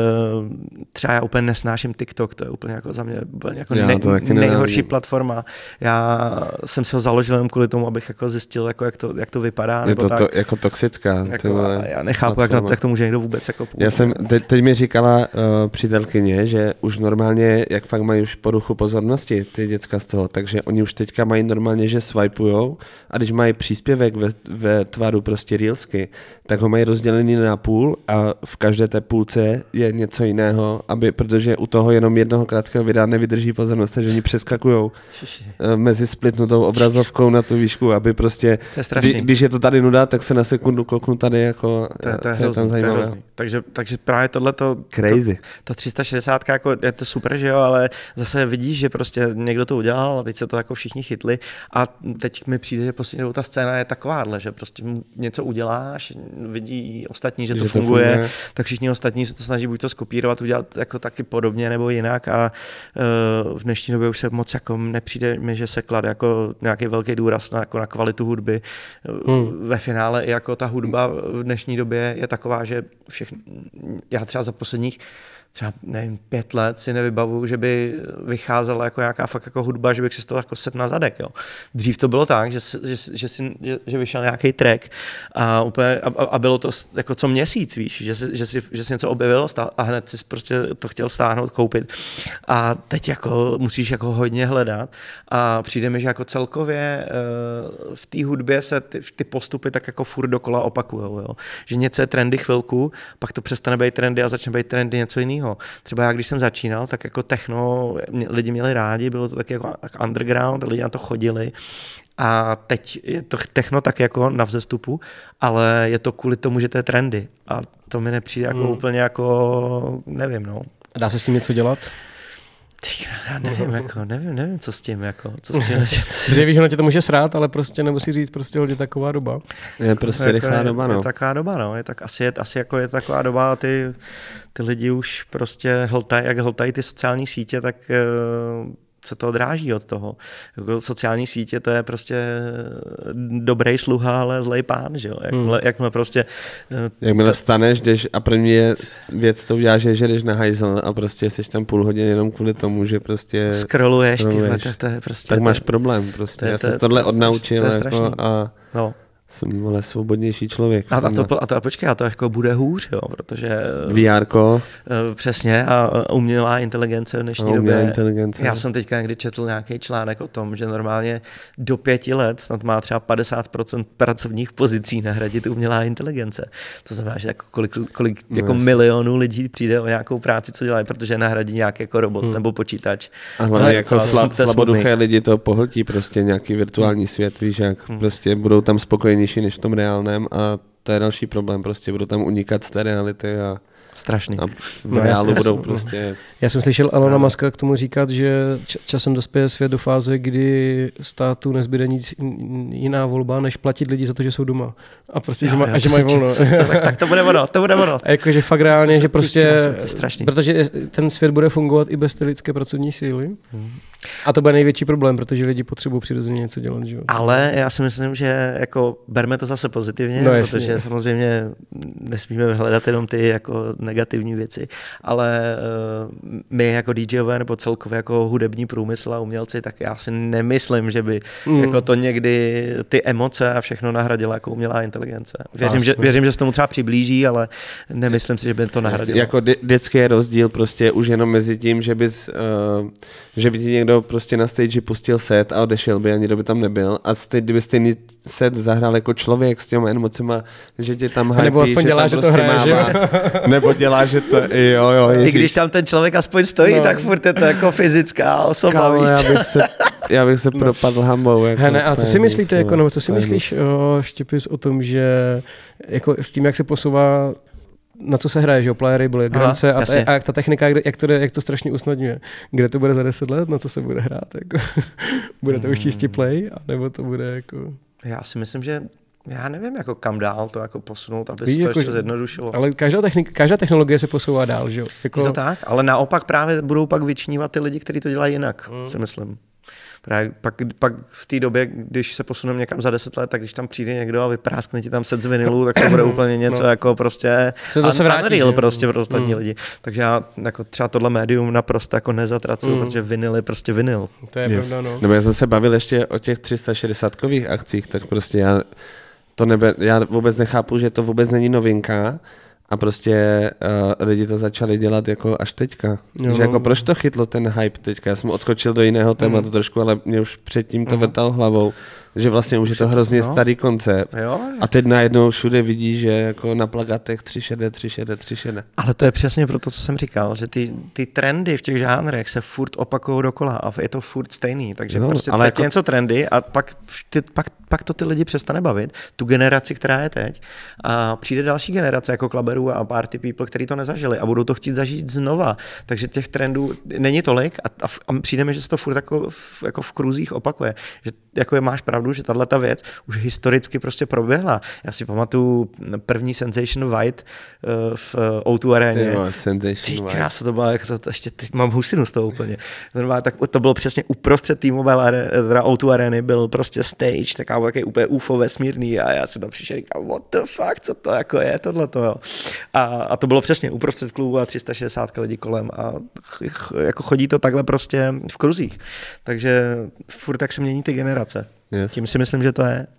třeba já úplně nesnáším TikTok, to je úplně jako za mě úplně jako ne, nejhorší platforma. Já jsem si ho založil jen kvůli tomu, abych jako zjistil, jako jak, to, jak to vypadá. Je to, tak. to jako toxická. Jako, já nechápu, jak, na, jak to může někdo vůbec jako použít. Já jsem, te, teď mi říkala uh, přítelkyně, že už normálně, jak fakt mají už poruchu pozornosti, ty děcka z toho, takže oni už teďka mají normálně, že swipujou a když mají příspěvek ve, ve tvaru prostě reelsky, tak ho mají rozdělený na půl a v každé té půlce je něco jiného, aby, protože u toho jenom jednoho krátkého videa nevydrží pozornost, takže oni přeskakujou uh, mezi splitnutou obrazovkou na tu výšku, aby prostě, kdy, když je to tady nuda, tak se na sekundu kouknu tady jako, to, to je co je tam zajímavé. Takže, takže právě tohleto, crazy. To, ta tři sta šedesát jako je to super, že jo, ale zase vidíš, že prostě někdo to udělal a teď se to jako všichni chytli a teď mi přijde, že poslední dobou ta scéna je takováhle, že prostě něco uděláš, vidí ostatní, že to, že funguje, to funguje, tak všichni ostatní se to snaží buď to skopírovat, udělat jako taky podobně nebo jinak a uh, v dnešní době už se moc jako nepřijde mi, že se klade jako nějaký velký důraz na, jako na kvalitu hudby. Hmm. Ve finále i jako ta hudba v dnešní době je taková, že všechny, já třeba za posledních třeba nevím, pět let si nevybavuju, že by vycházela jako nějaká fakt jako hudba, že bych si z toho jako set na zadek. Jo. Dřív to bylo tak, že, že, že, si, že, že vyšel nějaký track a, úplně, a, a bylo to jako co měsíc, víš, že si, že si, že si něco objevil a hned si prostě to chtěl stáhnout, koupit. A teď jako musíš jako hodně hledat a přijde mi, že jako celkově v té hudbě se ty, ty postupy tak jako furt dokola opakujou. Jo. Že něco je trendy chvilku, pak to přestane být trendy a začne být trendy něco jiného. Třeba já, když jsem začínal, tak jako techno lidi měli rádi, bylo to taky jako underground, lidi na to chodili a teď je to techno tak jako na vzestupu, ale je to kvůli tomu, že to je trendy a to mi nepřijde jako hmm. úplně jako, nevím, no. Dá se s tím něco dělat? Já nevím, jako, nevím, nevím, co s tím, jako, co s tím. Že víš, ono tě to může srát, ale prostě nemusí říct, prostě hodně taková doba. Je prostě jako rychlá je, doba, no. Je taková doba, no, je tak, asi, je, asi jako je taková doba, ty, ty lidi už prostě hltají, jak hltají ty sociální sítě, tak uh, se to odráží od toho. Jako sociální sítě, to je prostě dobrý sluha, ale zlej pán, že jo. Jakmile, hmm. jakmile prostě... Jakmile vstaneš, jdeš a první je věc, co uděláš, je, že jdeš na hajzl a prostě jsi tam půl hodiny jenom kvůli tomu, že prostě... Scrolluješ, tyhle, to, to je prostě... Tak máš problém prostě. To je, Já to jsem to, tohle to, odnaučil to jako a... No. Jsem, vole, svobodnější člověk. A, a, to, a to, a počkej, a to jako bude hůř, jo, protože... V R-ko. Přesně, a umělá inteligence v dnešní době. Inteligence. Já jsem teďka někdy četl nějaký článek o tom, že normálně do pěti let snad má třeba padesát procent pracovních pozicí nahradit umělá inteligence. To znamená, že jako kolik, kolik no, jako milionů lidí přijde o nějakou práci, co dělají, protože nahradí nějaký jako robot hmm. nebo počítač. A hlavně jako slab, slaboduché lidi to pohltí prostě nějaký virtuální hmm. svět, víš, jak hmm. prostě budou tam spokojení než v tom reálném a to je další problém, prostě budou tam unikat z té reality a strašný. A v reálu no, budou jsem, prostě... Já jsem slyšel Elona Muska k tomu říkat, že časem dospěje svět do fáze, kdy státu nezbyde nic jiná volba, než platit lidi za to, že jsou doma. A prostě, jo, že, má, jo, a že mají volno. To, tak, tak to bude ono, to bude ono. A jakože fakt reálně, to že prostě... To strašný. Protože ten svět bude fungovat i bez té lidské pracovní síly. Hmm. A to bude největší problém, protože lidi potřebují přirozeně něco dělat. Že? Ale já si myslím, že jako berme to zase pozitivně, no, protože samozřejmě nesmíme hledat jenom ty jako negativní věci, ale uh, my jako DJové nebo celkově jako hudební průmysl a umělci, tak já si nemyslím, že by mm. jako to někdy ty emoce a všechno nahradila jako umělá inteligence. Věřím, že, věřím, že se tomu třeba přiblíží, ale nemyslím si, že by to nahradilo. Jako vždycky je rozdíl prostě už jenom mezi tím, že bys, uh, že by ti někdo někdo prostě na stage pustil set a odešel by a nikdo by tam nebyl a stej, kdyby stejný set zahrál jako člověk s těma emocema, že tě tam hypí, nebo aspoň že dělá, tam že prostě to hraje, mává, nebo dělá, že to, jo, jo, ježiš. I když tam ten člověk aspoň stojí, no. tak furt je to jako fyzická osoba, Kámo, víš. já bych se, já bych se no. propadl hambou. Jako, Hele, a co si myslíte, nic, jako, nebo co si myslíš, o, Štěpis, o tom, že jako s tím, jak se posouvá, na co se hraje, že jo, playery, byly grance a, ta, a ta technika, jak to, jak to strašně usnadňuje. Kde to bude za deset let, na co se bude hrát? Jako? Bude to už čistě play, nebo to bude jako... Já si myslím, že já nevím, jako kam dál to jako posunout, aby Víš, se to jako, ještě zjednodušilo. Ale každá, technika, každá technologie se posouvá dál, že jo? Jako... Je to tak, ale naopak právě budou pak vyčnívat ty lidi, kteří to dělají jinak, mm. si myslím. Právě pak, pak v té době, když se posuneme někam za deset let, tak když tam přijde někdo a vypráskne ti tam set z vinilu, tak to bude úplně něco no. jako prostě unreal prostě pro ostatní mm. lidi. Takže já jako třeba tohle médium naprosto jako nezatracuju, mm. protože vinyl je prostě vinyl. To je yes. pravda, no. Nebo já jsem se bavil ještě o těch tři sta šedesátkových akcích, tak prostě já to nebe, já vůbec nechápu, že to vůbec není novinka. A prostě uh, lidi to začali dělat jako až teďka. Jo. Že jako proč to chytlo ten hype teďka? Já jsem odskočil do jiného tématu mm. trošku, ale mě už předtím to mm. vrtal hlavou, že vlastně už je to hrozně no. starý koncept. Jo. A teď najednou všude vidí, že jako na plakátech tři šedé, tři šedé, tři šedé. Ale to je přesně pro to, co jsem říkal, že ty, ty trendy v těch žánrech se furt opakují dokola a je to furt stejný. Takže no, prostě ale teď jako... něco trendy a pak, ty, pak, pak to ty lidi přestane bavit, tu generaci, která je teď. A přijde další generace jako klaberů a party people, kteří to nezažili a budou to chtít zažít znova. Takže těch trendů není tolik a, a, a přijde mi, že se to furt jako v, jako v kruzích opakuje. Že jako je, máš pravdu, že tato věc už historicky prostě proběhla. Já si pamatuju první Sensation White uh, v ó dva aréně. Ty krása, to byla, to, to, ještě teď mám husinu z toho úplně. Normálně, tak to bylo přesně uprostřed T-Mobile ó dva arény, byl prostě stage, taková takový úplně U F O vesmírný a já jsem tam přišel a říkal, what the fuck, co to jako je tohleto, jo. A, a to bylo přesně uprostřed klubu a tři sta šedesát lidí kolem a ch, jako chodí to takhle prostě v kruzích. Takže furt tak se mění ty generace. Yes. Tím si myslím, že to je.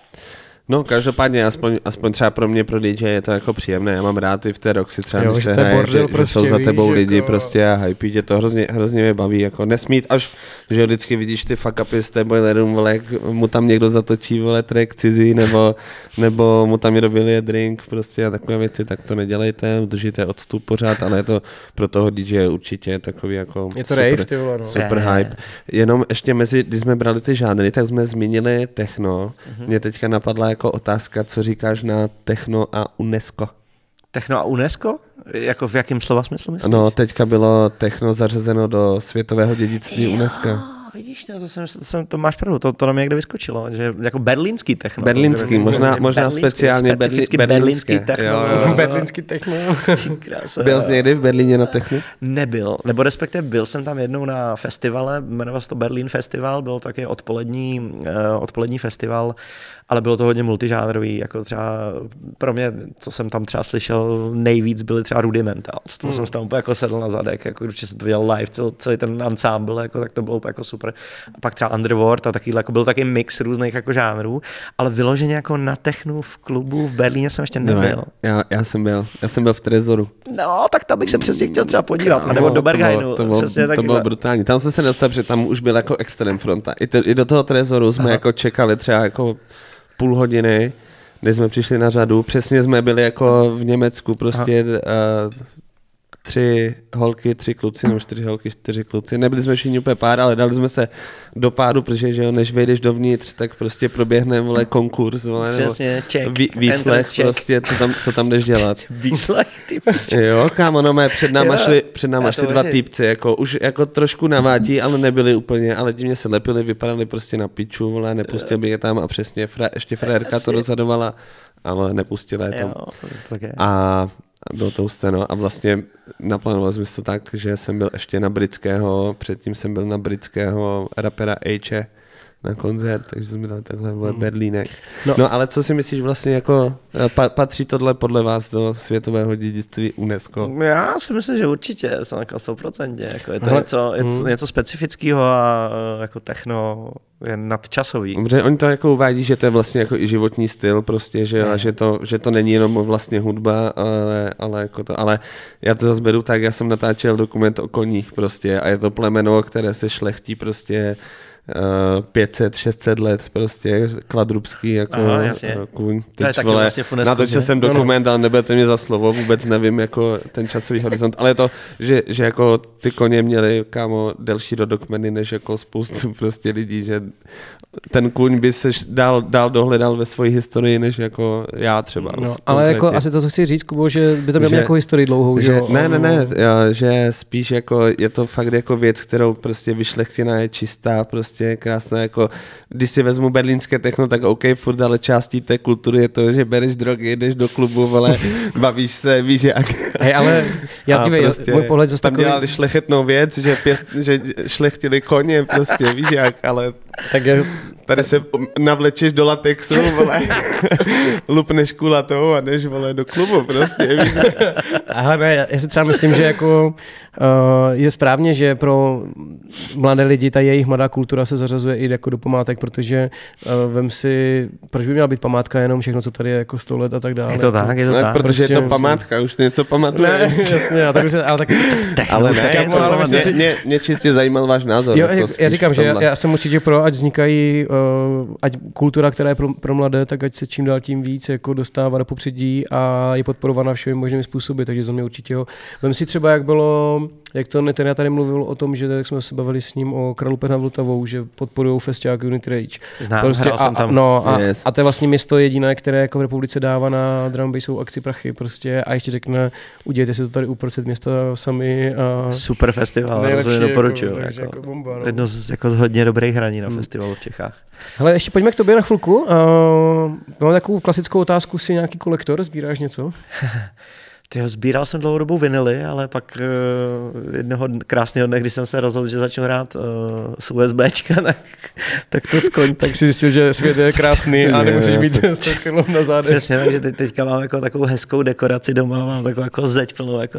No, každopádně, aspoň, aspoň třeba pro mě, pro D J je to jako příjemné. Já mám rád i v té Roxy třeba, jo, když se hraje, že, prostě, že jsou za tebou víš, lidi jako... prostě a hypí tě to hrozně, hrozně mě baví, jako nesmít až, že vždycky vidíš ty fuck upy z té boiler room, vole, mu tam někdo zatočí, vole, track cizí, nebo, nebo mu tam někdo vylije drink, prostě a takové věci, tak to nedělejte, držíte odstup pořád, ale je to pro toho D J určitě takový jako je to super, rave, ty vole, no. super hype. Jenom ještě mezi, když jsme brali ty žánry, tak jsme zmínili techno. Mm-hmm. Mě teďka napadla jako otázka, co říkáš na techno a UNESCO? Techno a UNESCO? Jako v jakém slova smyslu myslíš? No, teďka bylo techno zařazeno do světového dědictví UNESCO. Vidíš, to, to, jsem, to, jsem, to máš pravdu, to, to na mě někde vyskočilo, že jako berlínský techno. Berlínský, možná, možná berlínský, speciálně berlínský, berlínský techno. Jo, jo. Berlínský techno. Byl jsi někdy v Berlíně na technu? Nebyl, nebo respektive byl jsem tam jednou na festivale, jmenoval se to Berlin Festival, byl taky odpolední, uh, odpolední festival, ale bylo to hodně multižánrový, jako třeba pro mě, co jsem tam třeba slyšel nejvíc, byly třeba Rudimentals, to mm. jsem tam úplně jako sedl na zadek, jako když jsem to viděl live, celý, celý ten ensemble, jako, tak to bylo úplně jako super. A pak třeba Underworld a taky, jako byl taky mix různých jako žánrů, ale vyloženě jako na technu v klubu v Berlíně jsem ještě nebyl. No, já, já jsem byl, já jsem byl v Trezoru. No, tak tam bych se přesně chtěl třeba podívat, no, nebo do Berghainu. To bylo, to bylo, to bylo brutální, tam jsem se dostal, protože tam už byl jako extrém fronta. I, te, i do toho Trezoru jsme Aha. jako čekali třeba jako půl hodiny, než jsme přišli na řadu. Přesně jsme byli jako v Německu, prostě uh, tři holky, tři kluci, nebo čtyři holky, čtyři kluci. Nebyli jsme všichni úplně pár, ale dali jsme se do páru, protože že jo, než vejdeš dovnitř, tak prostě proběhne vole konkurs, vole, přesně, check, vý, výslech, prostě, co tam, co tam jdeš dělat. Výslech, ty jo, kámo, no mé, před náma šli, před náma šli dva týpci, jako už jako trošku navádí, ale nebyli úplně, ale divně se lepili, vypadali prostě na piču, vole, nepustil by je tam a přesně, fra, ještě frérka to rozhodovala, ale nepustila je tam. Jo, a bylo to husté, a vlastně naplánoval jsem to tak, že jsem byl ještě na britského, předtím jsem byl na britského rapera Ache na koncert, takže jsem byl takhle v Berlínek. No. no ale co si myslíš vlastně, jako pa, patří tohle podle vás do světového dědictví UNESCO? Já si myslím, že určitě, jsem jako sto procent, jako je to něco, je to něco specifického a jako techno je nadčasový. Dobře, oni to jako uvádí, že to je vlastně jako i životní styl prostě, že, a že, to, že to není jenom vlastně hudba, ale, ale, jako to, ale já to zase beru tak, já jsem natáčel dokument o koních prostě a je to plemeno, které se šlechtí prostě Uh, pět set šest set let prostě, kladrubský jako Aha, uh, kůň. Teď, to vole, vlastně natočil jsem dokument, ale nebudete mě za slovo, vůbec nevím jako ten časový horizont, ale je to, že, že jako ty koně měly, kámo, delší rodokmeny, než jako spoustu prostě lidí, že ten kůň by se dál, dál dohledal ve své historii, než jako já třeba. No, ale jako asi to, co chci říct, Kubo, že by to mělo nějakou historii dlouhou, že, že Ne, ne, ne, já, že spíš jako je to fakt jako věc, kterou prostě vyšlechtěná je čistá, prostě prostě krásné, jako když si vezmu berlínské techno, tak OK, furt, ale částí té kultury je to, že bereš drogy, jdeš do klubu, ale bavíš se, víš jak. Hej, ale já ti prostě, můj pohled zase tam takový... dělali šlechetnou věc, že, pěst, že šlechtili koně, prostě, víš jak, ale tak je... tady se navlečeš do latexu, vole, lupneš kulatou a jdeš, vole, do klubu, prostě, víš. Aha, ne, já si třeba myslím, že jako uh, je správně, že pro mladé lidi ta jejich mladá kultura se zařazuje i jako do památek, protože uh, vem si, proč by měla být památka jenom všechno, co tady je jako sto let a tak dále. Je to tak, je to no, tak. Protože prostě, je to památka, už něco pamatuje. Ne, jasně, ale tak, ale tak, ale ne, tak jako, ale ale mě, mě, mě čistě zajímal váš názor. Jo, jako já říkám, že já, já jsem určitě pro, ať vznikají, uh, ať kultura, která je pro, pro mladé, tak ať se čím dál tím víc jako dostává do popředí a je podporována všemi možnými způsoby, takže za mě určitě ho. Vem si třeba, jak bylo, jak to Netanyahu tady mluvil o tom, že tak jsme se bavili s ním o Kralupech nad Vltavou, že podporují festiák Unity Rage. Znám, prostě a, jsem tam. No, a, yes. a to je vlastně město jediné, které jako v republice dává na drum and bassovou akci prachy prostě a ještě řekne, udělejte si to tady uprostřed města sami. A super festival, rozhodně doporučuju. Jako, jako, jako bomba, no. Jedno z jako hodně dobrých hraní na hmm. festivalu v Čechách. Hele, ještě pojďme k tobě na chvilku. Uh, mám takovou klasickou otázku, jsi nějaký kolektor, sbíráš něco? Tyjo, sbíral jsem dlouhou dobu vinily, ale pak uh, jednoho krásného dne, když jsem se rozhodl, že začnu hrát uh, s USBčka, tak, tak to skončilo. Tak si zjistil, že svět je krásný a nemusíš mít sto kilo na zádech. Přesně, takže teď, teďka mám jako takovou hezkou dekoraci doma, mám takovou jako zeď plnou jako...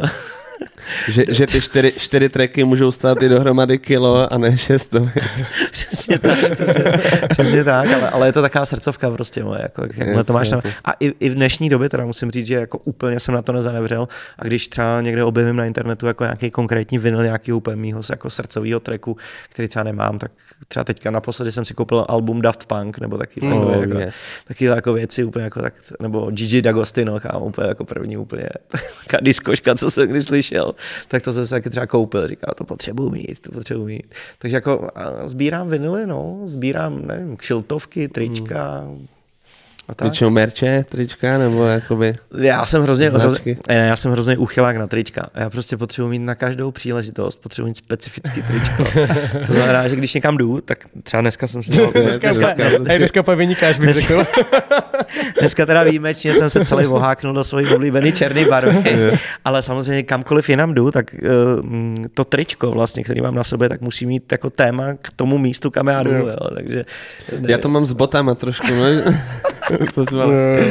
Že, že ty čtyři, čtyři tracky můžou stát i dohromady kilo a ne šest. Přesně tak, přesně, přesně tak, ale, ale je to taková srdcovka prostě moje, jako, jak yes, to máš tam. A i, i v dnešní době teda musím říct, že jako úplně jsem na to nezanevřel a když třeba někde objevím na internetu jako nějaký konkrétní vinyl nějakého úplně mýho jako srdcového tracku, který třeba nemám, tak třeba teďka naposledy jsem si koupil album Daft Punk nebo taky oh, takové, jako, yes. taky jako věci úplně jako tak, nebo Gigi D'Agostino, kámo, úplně jako první úplně taká diskoška, co jsem kdy slyšel, tak to jsem se taky třeba koupil, říkal, to potřebuji mít, to potřebuji mít. Takže jako sbírám vinily, no, sbírám, nevím, kšiltovky, trička, hmm. a tak. Většinou merče, trička, nebo jakoby já jsem hrozně, hrozně, ne, já jsem hrozně uchylák na trička. Já prostě potřebuji mít na každou příležitost, potřebuji mít specifický tričko. To znamená, že když někam jdu, tak třeba dneska jsem si dal... Dneska, dneska, dneska, dneska pavěníkáš bych řekl. Dneska teda výjimečně jsem se celý oháknul do svojí oblíbený černý barvy, ale samozřejmě kamkoliv jinam jdu, tak uh, to tričko vlastně, který mám na sobě, tak musí mít jako téma k tomu místu, kam já jdu. Jo. Takže, já to mám s botama trošku, no. To no.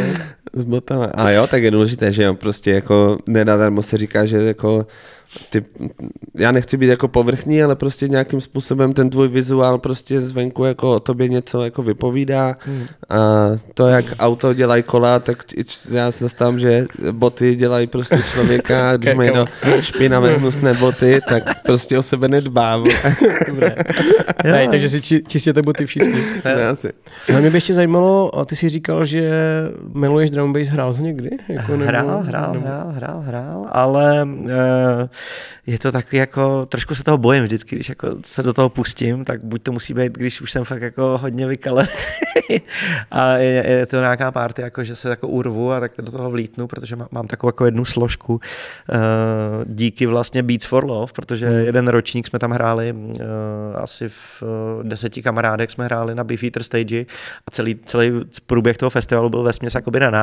S botama. A jo, tak je důležité, že jo, prostě jako nenadarmo se říká, že jako ty, já nechci být jako povrchní, ale prostě nějakým způsobem ten tvůj vizuál prostě zvenku jako o tobě něco jako vypovídá hmm. a to, jak auto dělají kola, tak já se zastávám, že boty dělají prostě člověka a když mají do špinavé hnusné boty, tak prostě o sebe nedbá. Ne, takže si či, čistěte boty všichni. Ale mě by ještě zajímalo, a ty jsi říkal, že miluješ drum bass, hrál jsi někdy? Jako nebo, hrál, hrál, nebo... hrál, hrál, hrál, ale uh, je to taky jako, trošku se toho bojím vždycky, když jako se do toho pustím, tak buď to musí být, když už jsem fakt jako hodně vykale a je, je to nějaká party, jako že se jako urvu a tak do toho vlítnu, protože mám, mám takovou jako jednu složku uh, díky vlastně Beats for Love, protože hmm. jeden ročník jsme tam hráli, uh, asi v uh, deseti kamarádech jsme hráli na Beefeater stage a celý, celý průběh toho festivalu byl vesměs jakoby na nás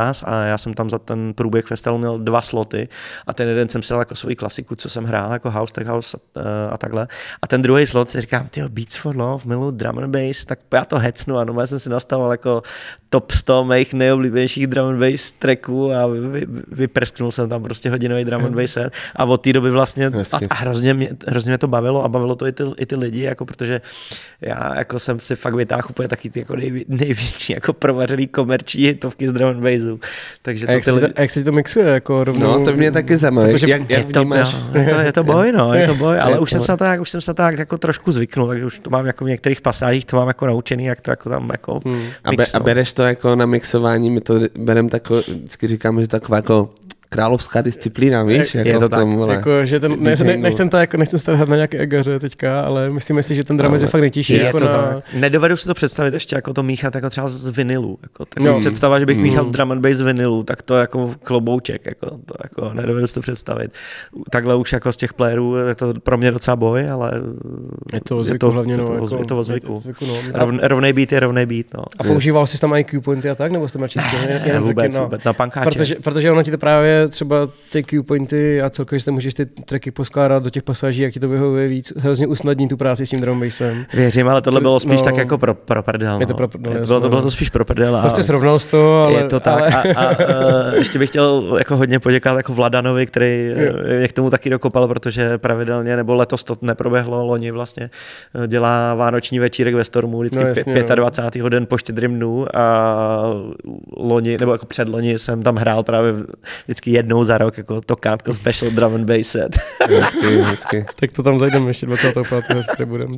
nás a já jsem tam za ten průběh festivalu měl dva sloty a ten jeden jsem si dal jako svou klasiku, co jsem hrál, jako house, tech house a, a takhle. A ten druhý slot si říkám, tyjo, Beats for Love, miluji drum and bass, tak já to hecnu a no, jsem si nastavoval jako top sto mých nejoblíbenějších drum and bass tracků a vy, vyprsknul jsem tam prostě hodinový drum and bass set a od té doby vlastně a, a hrozně, mě, hrozně mě to bavilo a bavilo to i ty, i ty lidi, jako protože já jako jsem si fakt vytáhl úplně taky ty jako nejvě, největší jako provařený komerční hitovky z drum and bassu. Takže a, jak ty lidi... to, a jak se to mixuje? Jako rovnou... No to mě taky zajímá. Jak, jak je, to, vnímáš? no, je, to, je to boj, no, je to boj, ale je už to... jsem se tak, už jsem se tak jako trošku zvyknul, takže už to mám jako v některých pasážích, to mám jako naučený, jak to jako tam jako hmm. a, be, a bereš to jako na mixování, my to berem tako, vždycky říkáme, že taková jako královská disciplína, víš? Je, jako je to v tom, tak. Vole, jako, že ten, ne, ne, nechcem to jako, nechcem se hrát na nějaké egaře teďka, ale myslím si, že ten drum je fakt nejtěžší. Je jako to na... tak. Nedovedu si to představit ještě jako to míchat jako třeba z vinilu. Jako taková no. představa, že bych mm. míchal drum and bass z vinilu, tak to jako klobouček, jako, to jako nedovedu si to představit. Takhle už jako z těch playerů je to pro mě docela boj, ale je to o zvyku, je to, hlavně, no, je to, jako, je to o zvyku. zvyku no. Rovn, rovnej beat je rovnej beat. No. A používal jsi tam I Q pointy a tak, nebo jste čistě jenom vůbec, no, vůbec na pankáče. Protože, protože ono ti to právě třeba ty Q pointy a celkově si můžeš ty tracky poskládat do těch pasáží, jak ti to vyhovuje víc, hrozně usnadní tu práci s tím drum bassem. Věřím, ale tohle bylo spíš no, tak jako pro, pro prdel. No. Je to pro prdel, je to, bylo, to bylo to spíš pro prdel. Prostě srovnal jsi to, ale... Je to tak. Ale... A, a, a ještě bych chtěl jako hodně poděkat jako Vladanovi, který je k tomu taky dokopal, protože pravidelně, nebo letos to neproběhlo, loni vlastně, dělá vánoční večírek ve Stormu, vždycky no, jasně, dvacátého pátého den po štědrým dnu a loni, nebo jako předloni jsem tam hrál právě vždycky jednou za rok, jako to kátko special drum and bass set. Hezky, hezky. Tak to tam zajdeme ještě dvacátého pátého s Trebudem.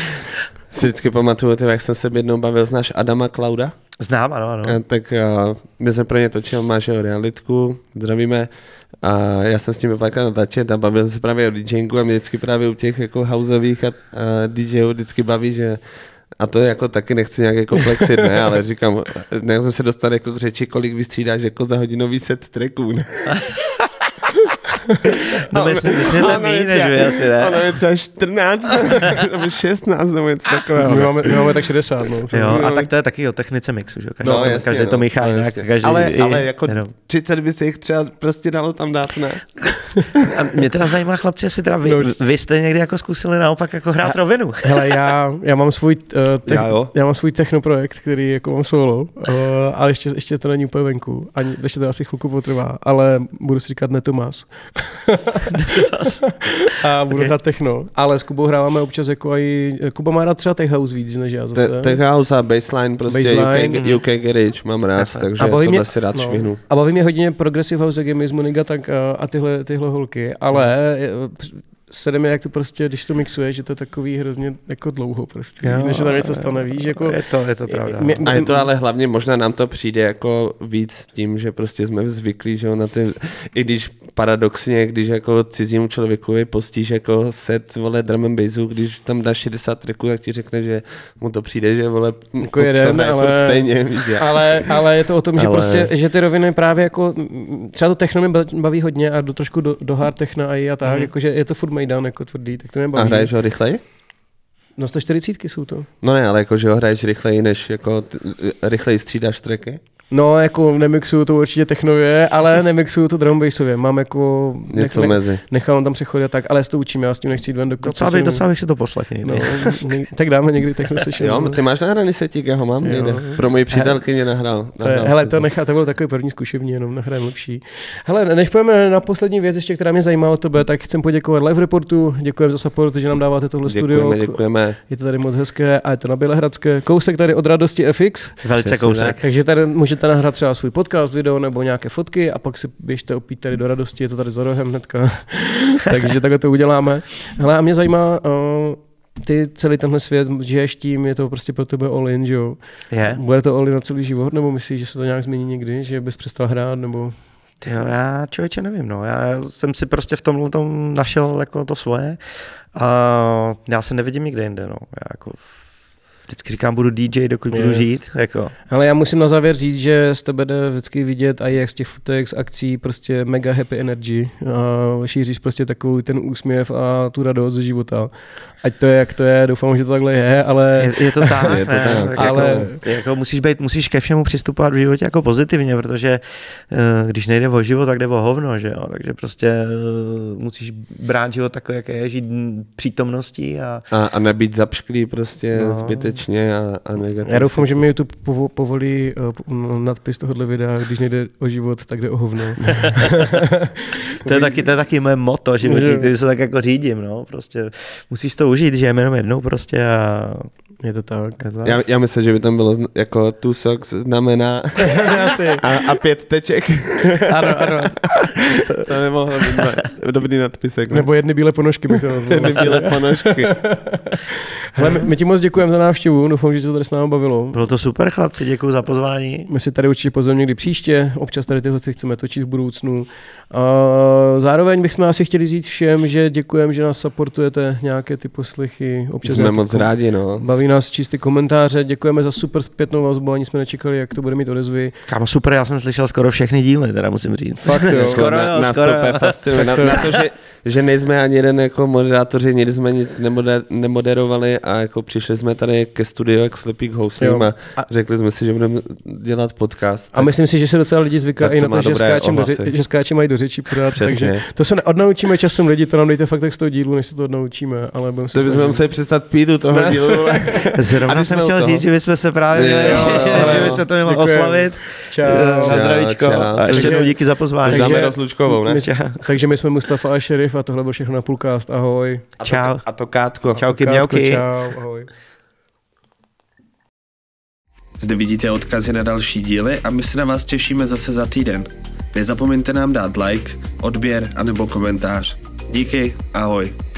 Si vždycky pamatuju, jak jsem se jednou bavil, znáš Adama Clouda? Znám, ano, ano. A, tak a, my jsme pro ně točil, máš jeho realitku, zdravíme. A já jsem s ním párkrát natáčet a bavil jsem se právě o DJingu a mě vždycky právě u těch jako houseových a, a DJů vždycky baví, že a to jako taky nechci nějak jako flexit, ne, ale říkám, nějak jsem se dostal jako k řeči, kolik vystřídáš jako za hodinový set tracků. No myslím, myslím, že to je méně než vy asi, ne? Ono je třeba čtrnáct nebo šestnáct nebo něco takového. My máme, my máme tak šedesát, no. Jo, a tak to je taky o technice mixu, že? Každý, no, to, jasně, každý no, to míchá no, jinak. Každý ale, i, ale jako jenom. třicet by se jich třeba prostě dalo tam dát, ne? A mě teda zajímá, chlapci, jestli teda vy, no, vy jste někdy jako zkusili naopak jako hrát rovinu. Hele, já, já mám svůj uh, te- já, já mám svůj technoprojekt, který jako mám solo, uh, ale ještě, ještě to není úplně venku. Ani, ještě to asi chvilku potrvá, ale budu si říkat Netomas. A budu okay. hrát techno, ale s Kubou hráváme občas jako i, Kuba má rád třeba tech house víc než já zase. Te, tech house a baseline, prostě baseline, U K, U K Garage mám rád, takže tohle mě, si rád no, švihnu. A baví mě hodně progressive house, jak je z Moniga, tak a, a tyhle, tyhle holky, ale sedem je, jak to prostě, když to mixuje, že to je takový hrozně jako dlouho prostě, jo, než se tam něco stane, víš, jako... Je to, je to pravda. Mě, a je to ale hlavně, možná nám to přijde jako víc tím, že prostě jsme zvyklí, že na ty, i když paradoxně, když jako cizímu člověkovi postíš jako set, vole, drum and bassu, když tam dáš šedesát tracků, tak ti řekne, že mu to přijde, že vole, jako jeden, ale, stejně, víš, ale, ale je to o tom, ale... že prostě, že ty roviny právě jako, třeba to techno mě baví hodně a do trošku do, do hard techna a, a tak, mm. jakože je to furt Majdan jako tvrdý, tak to mě baví. A hraješ ho rychleji? No sto čtyřicítky jsou to. No ne, ale jako, že ho hraješ rychleji, než jako t- rychleji střídáš tracky? No, jako nemixuju to určitě technově, ale nemixuju to drum bassově. Mám jako... Něco nech, mezi. Nechal tam přechody a tak, ale já to učím, já s tím nechci jít ven do konce. Docela, docela bych si to poslechl. No, tak dáme někdy techno session. Jo, ty máš nahraný setík, já ho mám někde. Pro moji přítelkyně nahrál. nahrál hele, to nechá, to bylo takový první zkušební, jenom nahrajem lepší. Hele, než pojďme na poslední věc, ještě, která mě zajímá o tebe, tak chcem poděkovat Live Reportu, děkujeme za support, že nám dáváte tohle děkujeme, studio. Děkujeme. Je to tady moc hezké a je to na Bělehradské. Kousek tady od Radosti F X. Velice kousek. Takže tady můžete nahrát třeba svůj podcast, video nebo nějaké fotky a pak si běžte opít tady do Radosti, je to tady za rohem hnedka. Takže takhle to uděláme. Hele, a mě zajímá, uh, ty celý tenhle svět, žiješ tím, je to prostě pro tebe all in, že jo? Je. Bude to all in na celý život, nebo myslíš, že se to nějak změní někdy, že bys přestal hrát, nebo... Tyjo, já člověče nevím, no. Já jsem si prostě v tomhle tom našel jako to svoje a já se nevidím nikde jinde, no. Já jako vždycky říkám, budu D J, dokud yes. budu žít. Jako. Ale já musím na závěr říct, že z tebe jde vždycky vidět a jak z těch fotek, z akcí, prostě mega happy energy. A šíříš prostě takový ten úsměv a tu radost ze života. Ať to je, jak to je, doufám, že to takhle je, ale... Je, je to tak, je to tak, tak ale... jako, jako musíš, být, musíš ke všemu přistupovat v životě jako pozitivně, protože když nejde o život, tak jde o hovno, že jo? Takže prostě musíš brát život takový, jak je, žít přítomností a... A, a nebýt zapšklý prostě no. zbytečně a, a negativně. Já doufám, že mi YouTube povolí uh, nadpis tohohle videa, když nejde o život, tak jde o hovno. to, je taky, to je taky moje motto životní, který se tak jako řídím, no, prostě musíš to užít, že jenom jednou prostě a... Je to tak. Já, já myslím, že by tam bylo jako two socks znamená a, a pět teček. Ano, ano. To, to by mohlo být dobrý nadpisek. Ne? Nebo jedny bílé ponožky by to nazval. Jedny bílé ponožky. Hele, my, my ti moc děkujeme za návštěvu, doufám, že to tady s námi bavilo. Bylo to super, chlapci, děkuji za pozvání. My si tady určitě pozveme někdy příště, občas tady ty hosty chceme točit v budoucnu. A zároveň bychom asi chtěli říct všem, že děkujeme, že nás supportujete, nějaké ty poslechy. Občas jsme moc rádi, no. Baví nás číst ty komentáře, děkujeme za super zpětnou vazbu, ani jsme nečekali, jak to bude mít odezvy. Kámo, super, já jsem slyšel skoro všechny díly, teda musím říct. Fakt jo. skoro, na, jo, na skoro. fascinuje. Na, na to, že, že nejsme ani jeden jako moderátoři, nikdy jsme nic nemoder, nemoderovali a jako přišli jsme tady ke studiu jak slepý k houslím a, a řekli jsme si, že budeme dělat podcast. A tak, myslím si, že se docela lidi zvykají i na to, že skáčem, do, že skáčem mají do řeči pořád, takže to se odnaučíme časem lidi, to nám dejte fakt tak z toho dílu, než se to odnaučíme, ale budeme se to bychom museli přestat pít u toho dílu. Zrovna jsem chtěl říct, že bychom se právě měli, že by se to mělo oslavit. Čau. Na zdravíčko. A ještě jednou díky za pozvání. Dáme rozlučkovou, ne? Takže my jsme Mustafa a Šerif a tohle bylo všechno na Půlcast. Ahoj. Čau. A to Kátko. Čauky, mňauky. Čau, ahoj. Zde vidíte odkazy na další díly a my se na vás těšíme zase za týden. Nezapomeňte nám dát like, odběr anebo komentář. Díky, ahoj.